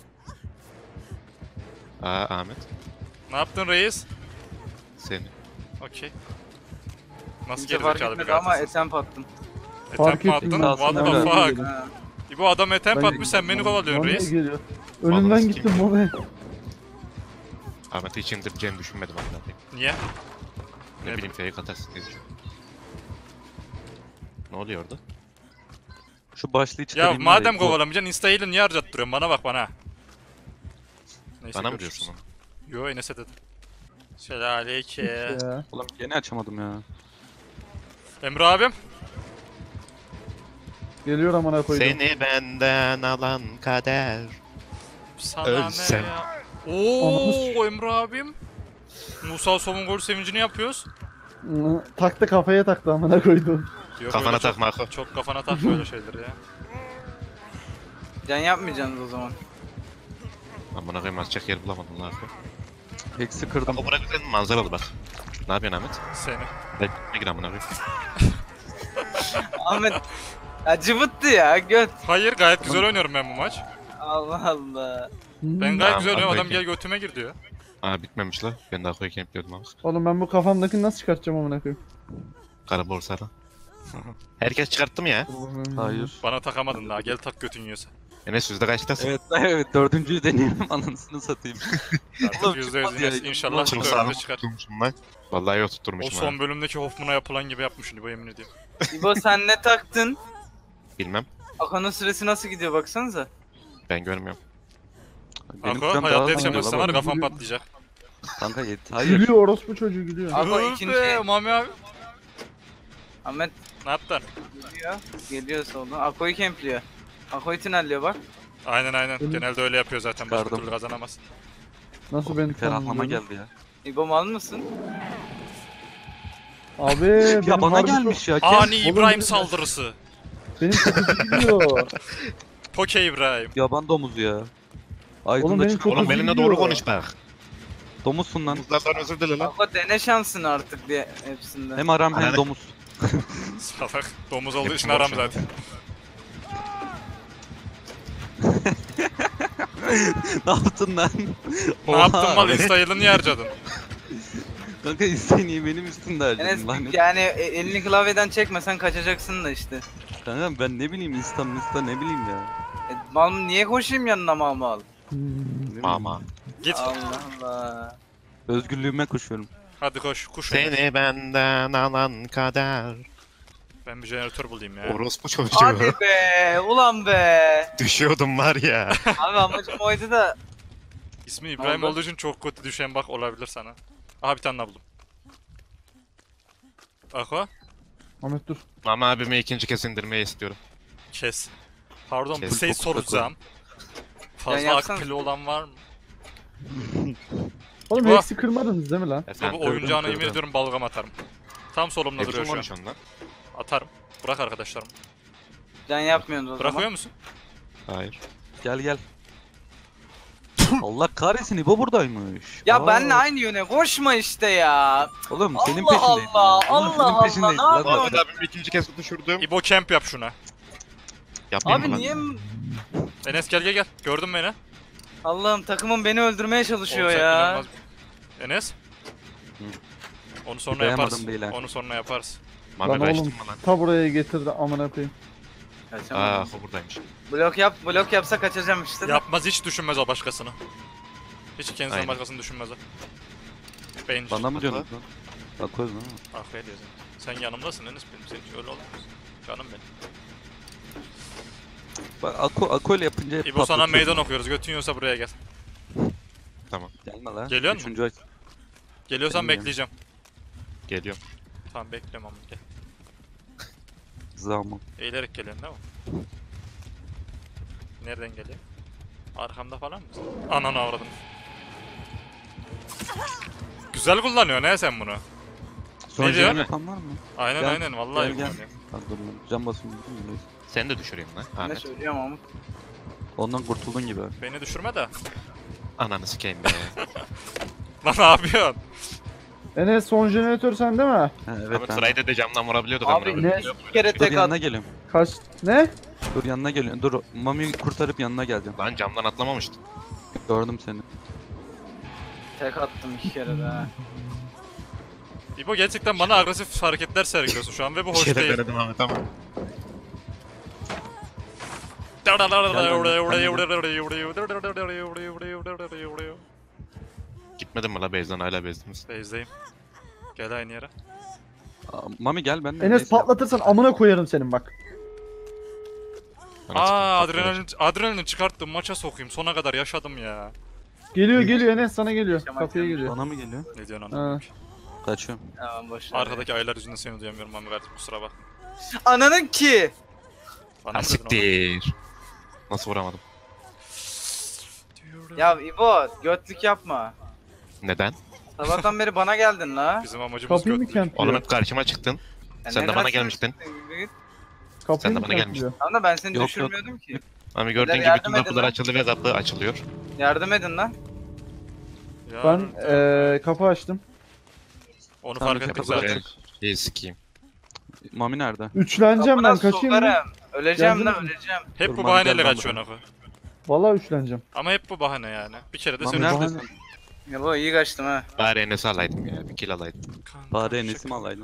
Aa Ahmet. Ne yaptın reis? Seni. Okey. Nasıl Kimse fark gerizekalı bir etmedi ama katilsin? etemp attım. Fark Etemp mi ettim attın? ben. What the Aslında fuck? Ha. İbo adam etemp Ben- atmış sen beni kovalıyorsun Mame reis. geliyor. Vallahi Önünden sikeyim. gittim Mame. Ahmet'i hiç indireceğini düşünmedim amına koyayım. Niye? Ne Ne bileyim fake atarsın diye düşündüm. Ne oluyor orada? Şu başlığı Ya çıkarayım. madem İbo. kovalamayacaksın insta heal'ı niye harcattırıyorsun? Bana bak bana. Neyse, Bana mı görüşürüz. diyorsun onu? Yo Enes'e dedim. Selamünaleyküm. Ya. Ulan gene açamadım ya. Emre abim. Geliyor amına koydum. Seni benden alan kader. Sana Ölsem. ne ya? Oo Emre abim. Musa Som'un gol sevincini yapıyoruz. Taktı kafaya taktı amına koydum. Yok, Kafana öyle çok- takma Ako. Çok kafana tak böyle şeyleri ya. Can yapmayacaksınız o zaman. Amına koyayım atacak yer bulamadım lan Ako. Hex'i kırdım. Ako bura güzel manzaralı bak. Ne yapıyorsun Ahmet? Seni. Ne gir amına koyayım. Ahmet. Ya cıvıttı ya göt. Hayır gayet güzel oynuyorum ben bu maç. Allah Allah. Ben gayet Tamam, güzel oynuyorum adam peki. gel götüme gir diyor. Aa bitmemiş la. Ben de Ako'yu campliyordum ama. Oğlum ben bu kafamdakini nasıl çıkartacağım amına koyayım? Kara borsada. Herkes çıkarttı mı ya? Hayır. Bana takamadın daha gel tak götün yiyorsa. Enes yüzde kaçtasın? Evet dördüncüyü deneyelim anasını satayım. Artık Oğlum, %100 çıkmaz ya. Enes inşallah Çok şimdi sağlam önünde çıkar. tutturmuşum lan. Vallahi yok O tutturmuşum son ha. bölümdeki Hoffman'a yapılan gibi yapmışsın bu yemin ediyorum. İbo sen ne taktın? Bilmem. Akan'ın süresi nasıl gidiyor baksanıza. Ben görmüyorum. Benim Ako sürem daha hayatta az yetişemezsen oynuyor var lan. ya kafam patlayacak. Kanka hayır. Gülüyor orospu çocuğu gülüyor. Ako Dur ikinci. be Mami abi. Ahmet Ne yaptın? geliyor. Geliyor soldan. Ako'yu kempliyor. Ako'yu tünelliyor bak. Aynen. Genelde öyle yapıyor zaten. Başka Çıkardım. türlü kazanamaz. Nasıl beni Ferahlama tanımlıyor? geldi ya. İbo mal mısın? Abi Ya benim bana harbi gelmiş ya. Ani Oğlum, İbrahim benim- saldırısı. Benim kötü gidiyor. Poke İbrahim. Yaban domuzu ya. Aydın'da benim çıkan çok Oğlum hızlı benimle gidiyor. doğru konuş bak. domuzsun lan. Muzlardan özür dile lan. Ako dene şansın artık diye hepsinde. Hem aram hem Aynen. domuz. Salak. Domuz olduğu için Hepsini aram boşver. zaten. Ne yaptın lan? Ne yaptın mal? İstayıl'ı niye harcadın? Kanka isteğini benim üstümde Enes harcadın lan. yani elini klavyeden çekmesen kaçacaksın da işte. Kanka ben ne bileyim insta ne bileyim ya. Mal mı niye koşayım yanına mal mal? Mama. Git. Allah Allah. Özgürlüğüme koşuyorum. Hadi koş. Kuş Enes. Seni benden alan kader. Ben bir jeneratör bulayım ya. Orospu çocuğu. Hadi be. Ulan be. Düşüyordum var ya. Abi amacım oydu da. İsmi İbrahim oldu? olduğu için çok kötü düşen bak olabilir sana. Aha bir tane daha buldum. Bak o. Ahmet dur. Mama abime ikinci kez indirmeyi istiyorum. Kes. Pardon bir Kes, şey çok soracağım. Fazla yapsana. akpili olan var mı? Oğlum İbo. hepsi kırmadınız değil mi lan? Bu oyuncağına yemin kırdım. ediyorum balgam atarım. Tam solumda duruyor şu an. Hepsi ondan. Atarım. Bırak arkadaşlarım. Can yapmıyordu o zaman. Bırakıyor musun? Hayır. Gel gel. Allah kahretsin İbo buradaymış. Ya Aa, benle aynı yöne koşma işte ya. Oğlum senin Allah peşindeyim. Allah, Oğlum, senin Allah peşindeyim. Allah, ne Lan Ahmet bak. abimi ikinci kez düşürdüm. İbo camp yap şuna. Yapmayayım Abi mı lan? niye Enes gel. Gördün beni. Allah'ım takımım beni öldürmeye çalışıyor Olacak, ya. inanılmaz. Enes. Hı. Onu sonra Dayanamadım yaparız. beyler. Onu sonra yaparız. Mami Lan kaçtın oğlum mı lan? ta buraya getirdi amına koyayım. Kaçamadım. O buradaymış. Blok yapsa kaçacağım işte. de. Yapmaz hiç düşünmez o başkasını. Hiç kendisinden Aynen. başkasını düşünmez o. Bencil. Bana mı diyorsun lan? Bakıyoruz lan. Ah öyle diyorsun. Sen yanımdasın Enes benim. Sen hiç öyle olmaz. Canım benim. Bak Ako ile yapınca hep İbo sana patlatıyorsun. meydan okuyoruz. Götün yiyorsa buraya gel. Gelme lan. Geliyor musun? Üçüncü ay. Geliyorsan Gelmiyorum. bekleyeceğim. Geliyorum. Tamam bekliyorum ama gel. Zaman. Eğilerek geliyorsun değil mi? Nereden geliyor? Arkamda falan mısın? Ananı avradım. Güzel kullanıyorsun he sen bunu. Son Ne diyor? jam yapan var mı? Aynen Gel, aynen vallahi gel, gel. kullanıyor. Bak dur lan. Cam basıyorum. değil mi? Seni de düşüreyim lan. Ne Ahmet. söylüyorum ama. Ondan kurtuldun gibi. Beni düşürme de. Ananı sikeyim be. Lan ne yapıyorsun? Enes son jeneratör sende mi? Ha, evet Ahmet ben. Fray'da de camdan vurabiliyorduk Abi amına ne? koyayım. Bir kere Dur tek yanına at. geliyorum. Kaç? Ne? Dur yanına geliyorum. Dur Mami'yi kurtarıp yanına geleceğim. Lan camdan atlamamıştın. Gördüm seni. Tek attım 2 kere de. ha. İbo gerçekten bana agresif hareketler sergiliyorsun şu an ve bu Bir hoş şey de değil. denedim Ahmet ama. Gitmedin mi la base'den hala base'diniz. Base'deyim. Gel aynı yere. Aa, Mami gel ben de. Enes neyse. patlatırsan amına koyarım senin bak. Aa adrenalin çıkarttım maça sokayım sona kadar yaşadım ya. Geliyor Enes sana geliyor. Kemal Kapıya Kemal. geliyor. Bana mı geliyor? Ne diyorsun Ha. anlamadım. Kaçıyorum. Tamam boş ver. Arkadaki aylar yüzünden seni duyamıyorum Mami kardeşim kusura bak. Ananın ki. Bana Ha mı dedin oğlum? siktir. Nasıl vuramadım? Ya İbo götlük yapma. Neden? Sabahtan beri bana geldin la. Bizim amacımız Kapıyı mı götlük. Oğlum kempliyor? hep karşıma çıktın. Ya Sen ne de bana karşına gelmiştin. çıktın, yürü git. Kapıyı Sen de mı bana kempliyor? Tamam da ben seni Yok, düşürmüyordum ki. Mami gördüğün gibi yardım bütün edin kapılar lan. açıldı ve kapı açılıyor. Yardım edin lan. Ya, Ben kapı açtım. onu Tamam, fark ettik kapıları zaten. açık. İyi sikeyim. Mami nerede? Üçleneceğim Kapına ben kaçayım mı? sokarım. Öleceğim Geldin lan mi? öleceğim. Hep Dur, bu Mami bahaneyle gel lan kaçıyorsun Ako. Vallahi üçleneceğim. Ama hep bu bahane yani. Bir kere de Mami seni neredesin? Ya bu iyi kaçtım ha. Bari Enes'i alaydım ya. Bir kill alaydım. Bari Enes'i mi alaydın?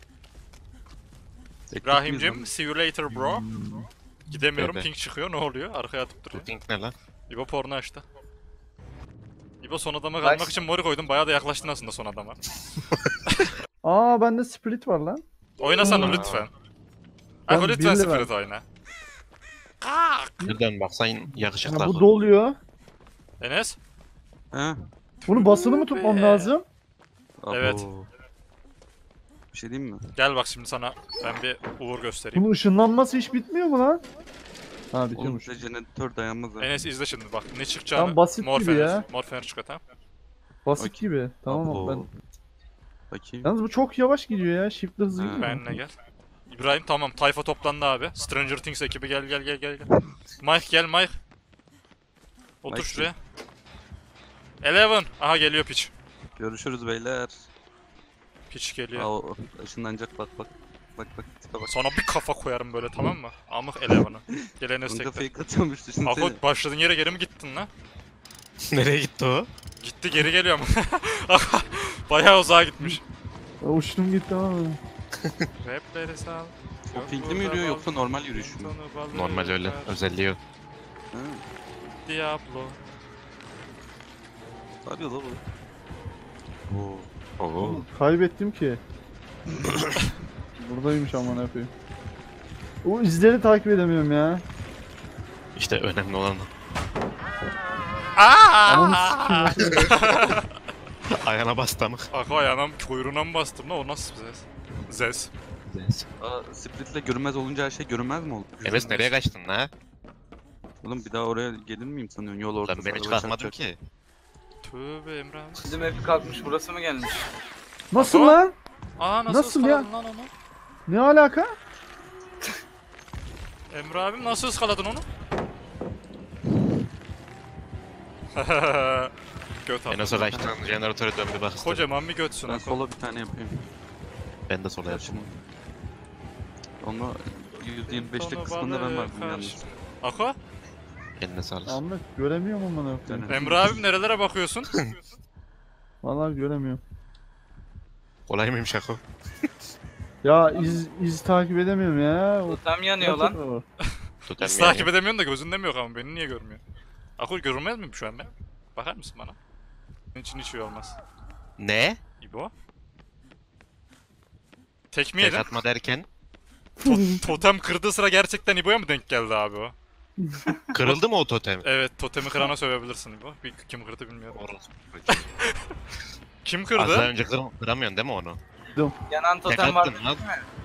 İbrahim'cim see you later bro. Gidemiyorum Bebe. ping çıkıyor ne oluyor? Arkaya atıp duruyor. Ping ne lan? İbo porno açtı. İbo son adama Kaç? kalmak için mori koydum. Bayağı da yaklaştın aslında son adama. Aa bende split var lan. Oynasana Aa. lütfen. Ben Ako lütfen birle Spirit oyna. Nereden baksan yakışıklı. Ha, bu doluyor. Enes? He? Bunu basılı mı tutmam Be. lazım? Evet. Abo. Bir şey diyeyim mi? Gel bak şimdi sana ben bir uğur göstereyim. Bunun ışınlanması hiç bitmiyor mu lan? Ha Oğlum bitiyormuş. jeneratör dayanmaz ha. Enes izle şimdi bak ne çıkacağını. Tam basit Mor gibi fener- ya. Mor fener çıkıyor tamam. Basit gibi. Tamam Abo. ben. Bakayım. Yalnız bu çok yavaş gidiyor ya. Shift'le hızlı Ha. gidiyor. Benle gel. İbrahim tamam tayfa toplandı abi. Stranger Things ekibi gel. Mike gel Mike. Otur Mike şuraya. Eleven. Aha geliyor piç. Görüşürüz beyler. Piç geliyor. Aa, o ışınlanacak bak bak. Bak tipe bak. Sana bir kafa koyarım böyle tamam mı? Amık Eleven'ı. Gel Enes Bunca tekrar. fake atıyormuş düşünsene. Ako başladığın yere geri mi gittin lan? Nereye gitti o? Gitti geri geliyor ama. Bayağı uzağa gitmiş. Uçtum gitti ama. Rapleri sal. O pinkli mi yürüyor yoksa normal yürüyüş mü? Normal öyle. Özelliği o. Ha. Diablo. Ne yapıyor lan bu? Oo. Kaybettim ki. Buradaymış amına koyayım. O izleri takip edemiyorum ya. İşte önemli olan o. Ananı sikeyim. Ayağına bastı mı? Ako ayağına kuyruğuna mı bastım lan o nasıl ses? Zes. Aa, Split'le görünmez olunca her şey görünmez mi oldu? Enes nereye kaçtın la? Oğlum bir daha oraya gelir miyim sanıyorsun yol ortası? Lan ben hiç araba kalkmadım çarpacak. ki. Tövbe Emre abi. Bizim hep kalkmış burası mı gelmiş? Nasıl Aha. lan? Aa nasıl, Nasıl ya? ıskaladın lan onu? Ne alaka? Emre abim nasıl ıskaladın onu? Göt abi. Enes'e kaçtın jeneratöre dön bir bak. Kocaman bir götsün Ben Ako. sola bir tane yapayım. Ben de sola Gel yaptım. şimdi. Onu %25'lik Sonu kısmında ben balığı vardım yalnız. karşı. Ako? Eline sağlık. Ahmet göremiyorum amına koyayım. Emre abim nerelere bakıyorsun? Vallahi göremiyorum. Kolay mıymış Ako? Ya iz takip edemiyorum ya. O Totem yanıyor lan. o. Totem Hiç yani. takip edemiyorsun da gözünde mi yok ama beni niye görmüyor? Ako görünmez miyim şu an ben? Bakar mısın bana? Senin için hiç iyi olmaz. Ne? İbo? Tek mi Tek yedin? atma derken Totem kırdığı sıra gerçekten İbo'ya mı denk geldi abi o? kırıldı mı o totem? Evet totemi kırana sövebilirsin İbo. Kim kırdı bilmiyorum. Orası. Kim Az daha kırdı? önce kıramıyorsun değil mi onu? Yanan Tek totem var. attın lan.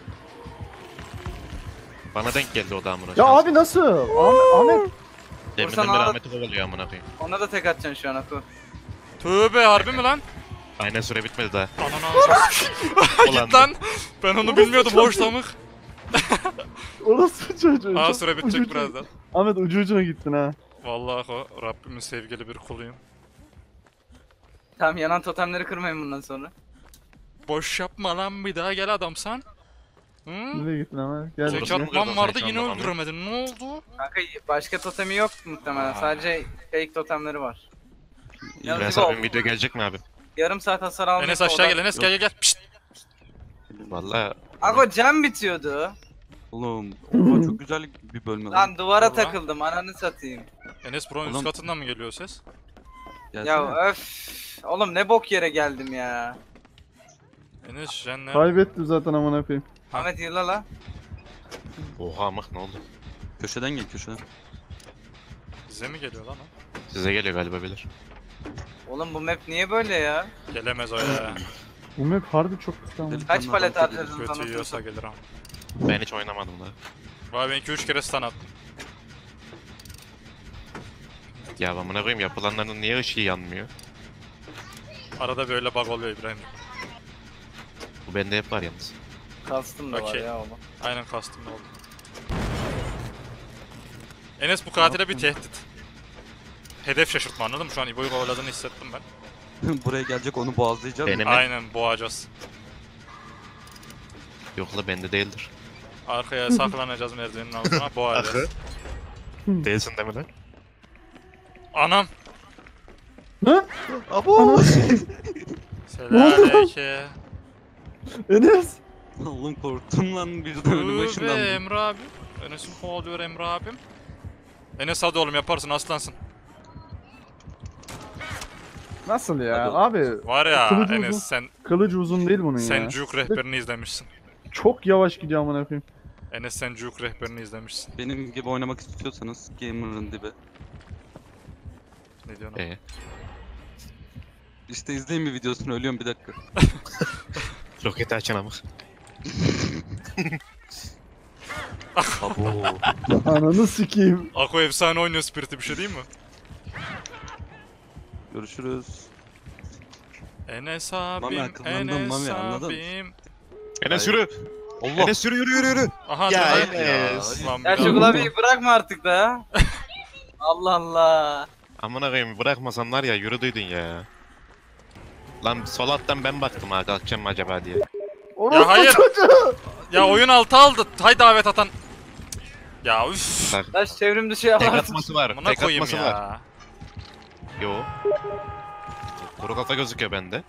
Bana denk geldi o da amına. Ya abi nasıl? Ahmet Deminden Vursan beri ağla- Ahmet'i kovalıyor amına koyayım. Ona da tek atacaksın şu an Ako. Tövbe harbi mi lan? Aynen süre bitmedi daha. Ananı ağzına. Git lan. Ben onu bilmiyordum hoşlamık. orası çocuğu. Aa Çok süre bitecek ucu- birazdan. Ahmet ucu ucuna gittin ha. Vallahi o Rabbimin sevgili bir kuluyum. Tamam yanan totemleri kırmayın bundan sonra. Boş yapma lan bir daha gel adamsan. Hı? Nereye gittin Ahmet? Gel. Orası Tek mı? atmam vardı Sen yine anlamadın. öldüremedin. Ne oldu? Kanka başka totemi yok muhtemelen. Sadece fake totemleri var. Yalnız Enes İbo, abim video gelecek mi abi? yarım saat hasar almış. Enes aşağı gel Enes gel gel. Pişt. Valla Ako can bitiyordu. Oğlum o çok güzel bir bölme Lan duvara Vallahi. takıldım ananı satayım. Enes buranın üst Oğlum. katından mı geliyor ses? Gelsene. Ya öf. Oğlum ne bok yere geldim ya. Enes Jenner. Kaybettim zaten amına koyayım. Ha. Ahmet yıla la. oha amık ne oldu? Köşeden gel köşeden. Bize mi geliyor lan o? Size geliyor galiba bilir. Oğlum bu map niye böyle ya? Gelemez o ya. Bu map harbi çok kısa ama. Kaç palet Adam harcadın Kötü sana? yiyorsa gelir ama. Ben hiç oynamadım daha. Vay ben 2-3 kere stun attım. Ya amına koyayım yapılanların niye ışığı yanmıyor? Arada böyle bug oluyor İbrahim. Bu bende hep var yalnız. Kastım da var Okey. ya oğlum. Aynen kastım oldu. Enes bu katile bir tehdit. Hedef şaşırtma anladın mı? Şu an İbo'yu kovaladığını hissettim ben. Buraya gelecek onu boğazlayacağız. Benim Aynen boğacağız. yok la bende değildir. Arkaya saklanacağız merdivenin altına boğacağız. Değilsin değil mi lan? Anam! Ne? Abo! Selamünaleyküm. Enes. Oğlum korktum lan birden önüme Tövbe ışınlandı. Emre abi. Enes'im kovalıyor Emre abim. Enes hadi oğlum yaparsın aslansın. Nasıl ya? Hadi. Abi Var ya Kılıcı Enes uzun. sen kılıcı uzun değil bunun ya. Juke rehberini izlemişsin. Çok yavaş gidiyor amına koyayım. Enes sen Juke rehberini izlemişsin. Benim gibi oynamak istiyorsanız gamer'ın dibi. Ne diyorsun? İşte izleyin bir videosunu ölüyorum bir dakika. Roketi açın amık. Abo. Ananı sikeyim. Ako efsane oynuyor Spirit'i bir şey değil mi? Görüşürüz. Enes abim, Mami akıllandım, Enes Mami, anladın? abim. Enes yürü! Allah. Enes yürü yürü yürü yürü! Aha Ya dur lan. Enes! Lan Ya bir- şu klavyeyi bırakma artık da. Allah Allah. Amına koyayım bırakmasan var ya yürüdüydün ya. Lan sol alttan ben baktım ha kalkacağım mı acaba diye. Orospu hayır. çocuğu. Ya oyun altı aldı. Hay davet atan. Ya üf. Bak Taş çevrim dışı tek yaparsın. atması var. Buna Tek koyayım atması var. ya. Yo. Kuru kafa gözüküyor bende.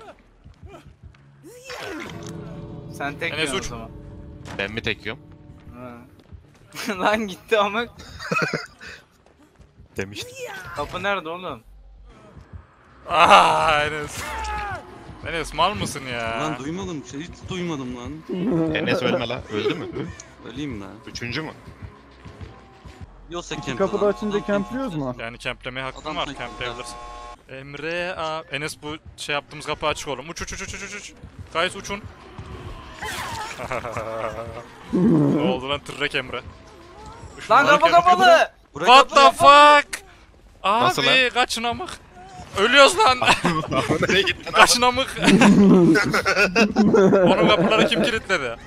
Sen tek Enes yiyorsun o uç. zaman. Ben mi tek yiyorum? Ha. Lan gitti ama. Demiştim. Kapı nerede oğlum? Enes. Enes mal mısın ya? Lan duymadım şey hiç duymadım lan. Enes ölme la. Öldü mü? Öleyim lan. Üçüncü mü? Yoksa İki camp kapıda lan. açınca Adam campliyoruz camp- mu? Yani camplemeye hakkın Adam var, tek- campleyebilirsin. Emre abi. Enes bu şey yaptığımız kapı açık oğlum. Uç. Guys uçun. Ne oldu lan tırrek Emre? Lan kapı kapalı. What the fuck? Nasıl Abi kaçın amık. Ölüyoruz lan. Nereye gittin? Kaçın amık. Onun kapıları kim kilitledi?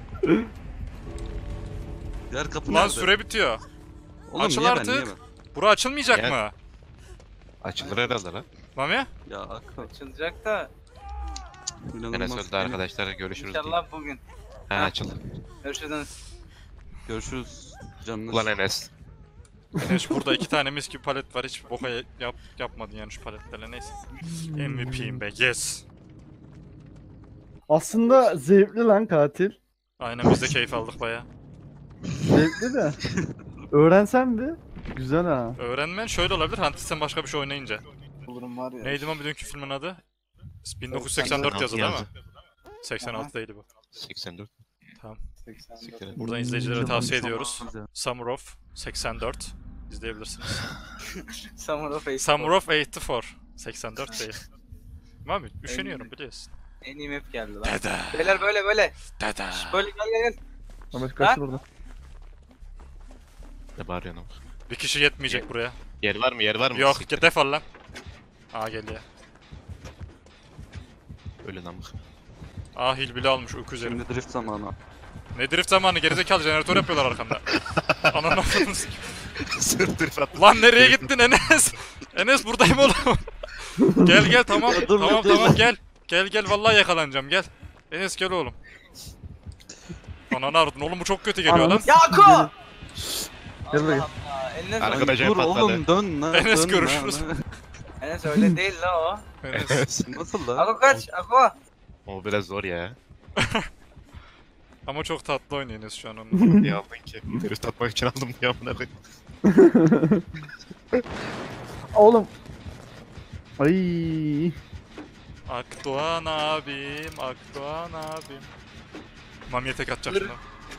Diğer kapı Lan nerede? süre bitiyor. Oğlum, Açıl niye ben, artık. niye ben? Bura açılmayacak Gel. mı? Açılır herhalde la. Mami? Ya akıl. Açılacak da İnanılmaz. Enes öldü arkadaşlar. Görüşürüz. diye. inşallah bugün. Ha açıldı. Görüşürüz. Görüşürüz canınız. Ulan Enes. Enes burada 2 tane mis gibi palet var. Hiç boka yapmadın yani şu paletlerle neyse. MVP'yim be yes. Aslında zevkli lan katil. Aynen biz de keyif aldık baya. Zevkli de. Öğrensen bir. Güzel ha. Öğrenmen şöyle olabilir. Hunted başka bir şey oynayınca. Bulurum var ya. Neydi lan dünkü filmin adı? 1984 yazılı değil mi? 86 değil bu. 84. Tamam. 84. Buradan izleyicilere tavsiye ediyoruz. Summer of 84 izleyebilirsiniz. Summer of Ace. Summer of 84 84 değil. Mami üşeniyorum biliyorsun. En iyi map geldi lan. Dede. Beyler böyle. Dede. Böyle gel. Ahmet kaçtı burada. Ne bağırıyorsun oğlum? Bir kişi yetmeyecek buraya. Yer var mı? Yer var mı? Yok Siktir. defol lan. Aa geliyor. Ölün amık. Aa Hilbili almış uyku üzerine. Şimdi drift zamanı. Ne drift zamanı gerizekalı jeneratör yapıyorlar arkamda. Ananı avradını sikeyim. Sır drift attı. Lan nereye gittin Enes? Enes buradayım oğlum. Gel tamam. Dur, tamam dur. gel. Gel vallahi yakalanacağım gel. Enes gel oğlum. Ananı avradın oğlum bu çok kötü geliyor lan. Ananı Yaku! Gel buraya. Enes, Arkadaşlar Dur patladı. oğlum dön lan. Enes dön görüşürüz. lan. Enes öyle değil la o. Enes. Nasıl lan? Ako kaç. Ako. O biraz zor ya. Ama çok tatlı oynuyor Enes şu an onu. Niye aldın ki? Drift atmak için aldım diye amına koyayım. Oğlum. Ay. Akdoğan abim. Mamiye tek atacak şimdi.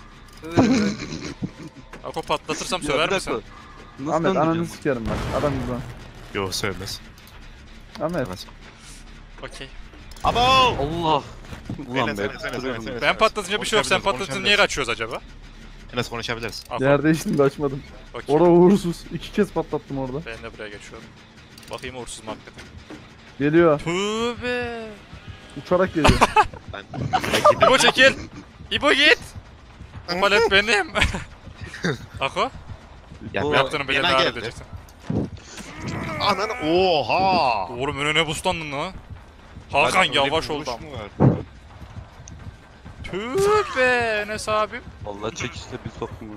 Ako patlatırsam Ya, söver bir dakika. misin? Nasıl Ahmet döndüreceğim? ananı sikerim bak. Adam gibi. Yok söylemez. Ahmet. Söylemez. Okey. Abo! Allah. Ulan Enes, be. Enes, duruyorum. Enes. Ben patlatınca bir şey yok. Sen Konuşabiliriz, patlatınca niye kaçıyoruz acaba? Enes konuşabiliriz. Ako. Yer değiştim de açmadım. Okey. Orada uğursuz. 2 kez patlattım orada. Ben de buraya geçiyorum. Bakayım uğursuz mu hakikaten. Geliyor. Tövbe. Uçarak geliyor. Ben... İbo çekil. İbo git. Bu palet benim. Ako. Ya, Bu- ben- Yaptığını bile Yana daha geldi. edeceksin. Ananı oha! Oğlum önüne buslandın lan. Hakan Hadi, öyle yavaş bir ol vuruş lan. mu var? Tövbe Enes abim. Vallahi çekişte bir soktum.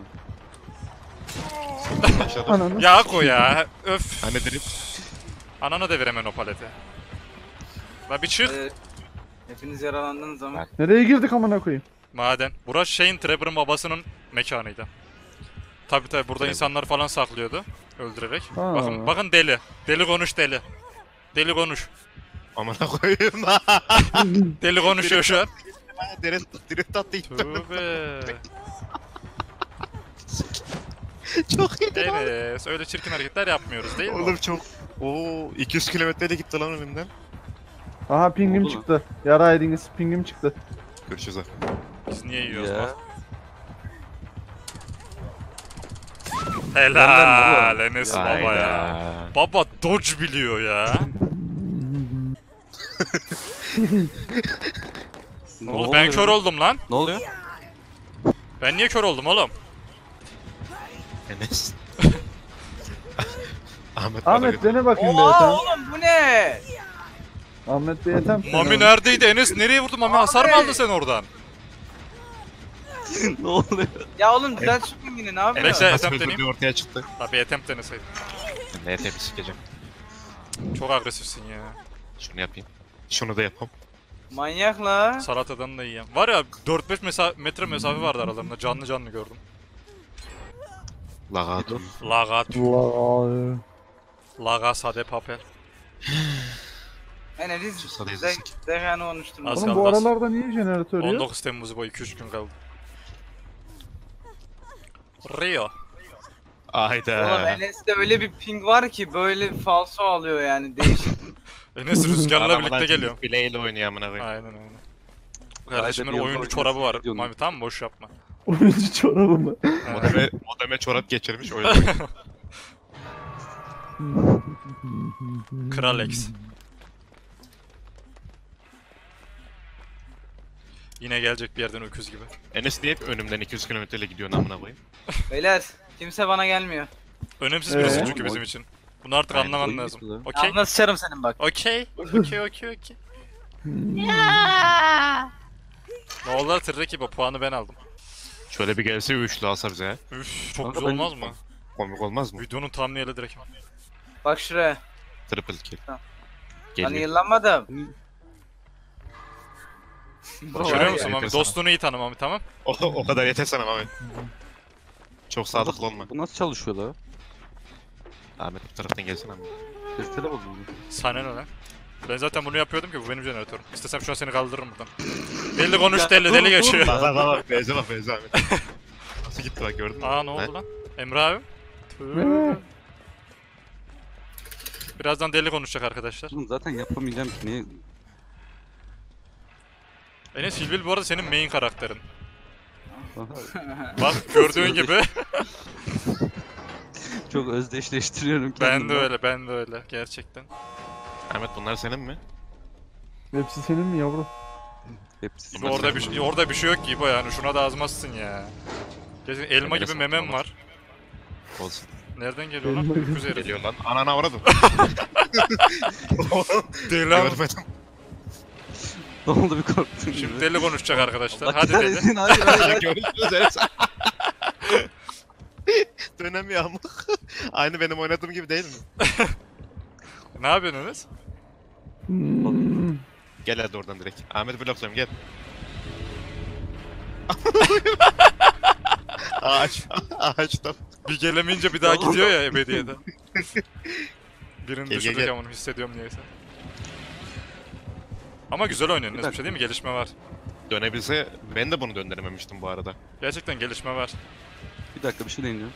Yaşadım. Ananı. Ya Ako ya. Öf. Hani drift? Anana da veremem o paleti. La bir çık. Hepiniz yaralandınız ama. Bak. Nereye girdik amına koyayım? Maden. Burası şeyin Trevor'ın babasının mekanıydı. Tabi burada Trevor. insanlar falan saklıyordu. Öldürerek. Ha. Bakın deli. Deli konuş deli. Deli konuş. Amına koyayım. Deli konuşuyor şu an. Drift attı gitti. Tövbe. Çok iyi lan. Enes öyle çirkin hareketler yapmıyoruz değil mi? Oğlum çok... Oo 200 kilometre de gitti lan önümden. Aha pingim Oldu lan. çıktı. Yaraydınız pingim çıktı. Görüşürüz abi. Biz niye yiyoruz Ya. lan? Helal Enes baba ya. Hayda. Baba dodge biliyor ya. Ne Oğlum ben oluyor? kör oldum lan. Ne oluyor? Ben niye kör oldum oğlum? Enes. Ahmet bana Ahmet götür. beni bakayım be Oha Ethem. oğlum bu ne? Ahmet Bey Ethem. Mami neredeydi Enes? Nereye vurdu Mami? Hasar mı Abi. aldın sen oradan? Ne oluyor? Ya oğlum düzelt şu pingini ne yapıyorsun? Neyse Nasıl attempt öldürdüğü deneyim. ortaya çıktı. Tabii attempt deneseydin. Ben de tepi sikeceğim. Çok agresifsin ya. Şunu yapayım. Şunu da yapam. Manyak la. Salatadan da yiyem. Var ya 4-5 metre mesafe vardı aralarında. Canlı gördüm. Lagado. Lagat. Vay. Laga sade papel. Enes Susadı de izlesin. Dehan'ı olmuştur. Az Oğlum kaldı, bu az. aralarda niye jeneratör yok? 19 Temmuz bu 2-3 gün kaldı. Rio. Oğlum Ayda. Enes'te öyle bir ping var ki böyle falso alıyor yani değişik. Enes rüzgarla birlikte geliyor. Bileğiyle oynuyor amına koyayım. Aynen aynen. Kardeşimin bir yılda oyuncu oynuyorsun, çorabı var. gidiyorsun. Mami tamam mı? Boş yapma. Oyuncu çorabı mı? Modeme çorap geçirmiş öyle oynuyor. Kral X. Yine gelecek bir yerden öküz gibi. Enes niye hep önümden 200 kilometreyle gidiyorsun amına koyayım? Beyler kimse bana gelmiyor. Önemsiz birisin Ee? çünkü bizim için. Bunu artık Aynen, anlaman oyun lazım. gitti lan. Okey? Ağzına sıçarım senin bak. Okey. Okey. Ne oldu lan Tırreki, bu puanı ben aldım. Şöyle bir gelse üçlü alsa bize. Üf, çok Kanka güzel ben- olmaz mı? Komik olmaz mı? Videonun thumbnail'i direkt. Bak şuraya. Triple kill. Tamam. Hani Geliyor. yıllanmadım. Görüyor musun Mami? yeter sana. Dostluğunu iyi tanı Mami, tamam? O kadar yeter sana abi. Çok sadıklı olma. Bu nasıl çalışıyor la? Ahmet bu taraftan gelsene abi. Testere bozuldu. Sana ne lan? Ben zaten bunu yapıyordum ki bu benim jeneratörüm. İstesem şu an seni kaldırırım buradan. Deli konuş deli geçiyor. Bak Beyza bak Beyza Ahmet. Nasıl gitti bak gördün mü? Aa ne oldu He? lan? Emre abi? Ne? Birazdan deli konuşacak arkadaşlar. Oğlum zaten yapamayacağım ki niye? Enes Hilbil bu arada senin main karakterin. Aha, Bak gördüğün gibi. çok özdeşleştiriyorum Ben de kendimle. ben de öyle gerçekten. Ahmet bunlar senin mi? Hepsi senin mi yavrum? Hepsi İbo orada bir şey yok ki İbo, yani şuna da azmazsın ya. Gerçekten elma Emre gibi memem satın var. Olsun. Nereden geliyor lan? Elma gibi. Öküz herif. Geliyor lan. Anana avradım. Deli lan. Görmedim. Ne oldu bir korktun Şimdi gibi. deli konuşacak arkadaşlar. Allah Hadi deli. kahretsin, hayır hayır. Görüşürüz Enes. Dönemiyor ama. Aynı benim oynadığım gibi değil mi? Ne yapıyorsunuz? Hmm. Gel hadi oradan direkt. Ahmet bloklayayım gel. Ağaçta. Bir gelemeyince bir daha Oğlum. gidiyor ya ebediyede. Birini Gel, düşürdük gel. ama onu hissediyorum niyeyse. Ama güzel oynuyorsunuz, bir şey değil mi? Gelişme var. Dönebilse ben de bunu döndürememiştim bu arada. Gerçekten gelişme var. Bir dakika bir şey deniyorum.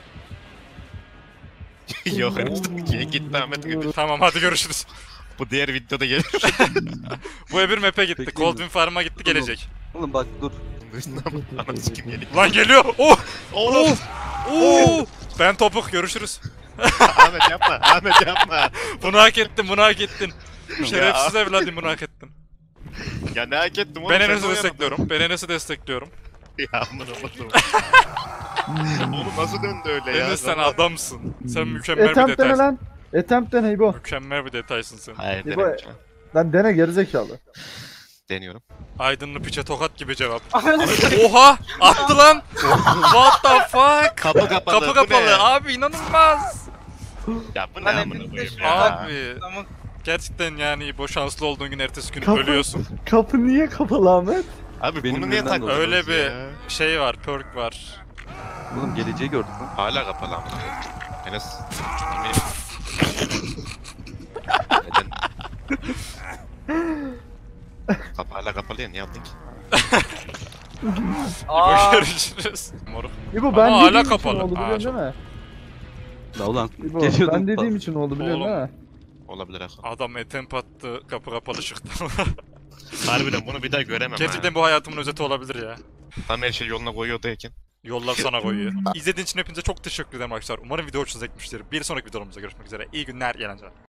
Yok Enes gitti Ahmet gitti. Tamam hadi görüşürüz. Bu diğer videoda gelir. Bu öbür map'e gitti. Bekleyeyim Coldwin Farm'a gitti, gelecek. Oğlum bak dur. Anası kim geliyor? Lan geliyor! Oh! Oğlum! Oo! Ben topuk, görüşürüz. Ahmet yapma! Ahmet yapma! Bunu hak ettin, bunu hak ettin. Şerefsiz evladım, bunu hak ettin. Ya ne hak ettim oğlum? Ben sen Enes'i de oynadın. destekliyorum. Ben Enes'i destekliyorum. Ya amına koydum. Oğlum nasıl döndü öyle ya? Enes sen Vallahi- adamsın. Sen mükemmel bir Attempt dene detaysın. lan. Attempt dene İbo. Mükemmel bir detaysın sen. Hayır İbo- denemeyeceğim. Lan dene gerizekalı. Deniyorum. Aydınlı piçe tokat gibi cevap. Oha! Attı lan! What the fuck? Kapı kapalı. Kapı bu ne? kapalı. Abi inanılmaz. Ya bu ne Lan amına Enes'te koyayım şu ya? an- Abi Tamam. gerçekten yani bu şanslı olduğun gün ertesi gün Kapı- ölüyorsun. Kapı niye kapalı Ahmet? Abi Benim bunu niye yüzümden takmadınız Öyle bir ya? şey var, perk var. Oğlum geleceği gördük lan. Hala kapalı amına koyayım. Enes. Neden? Kapı hala kapalı ya niye yaptın ki? Aa, Görüşürüz. Moruk. İbo ben Ama hala dediğim için kapalı. oldu Aa, biliyorsun çok- değil mi? La ulan İbo geliyordum. ben dediğim için oldu biliyorsun Oğlum. değil mi? Olabilir ha. Adam etemp attı, kapı kapalı çıktı. Harbiden bunu bir daha göremem Gerçekten bu hayatımın özeti olabilir ya. ha. Tam her şey yoluna koyuyordu Ekin. Yollar sana koyuyor. İzlediğiniz için hepinize çok teşekkür ederim arkadaşlar. Umarım video hoşunuza gitmiştir. Bir sonraki videomuzda görüşmek üzere. İyi günler, iyi eğlenceler.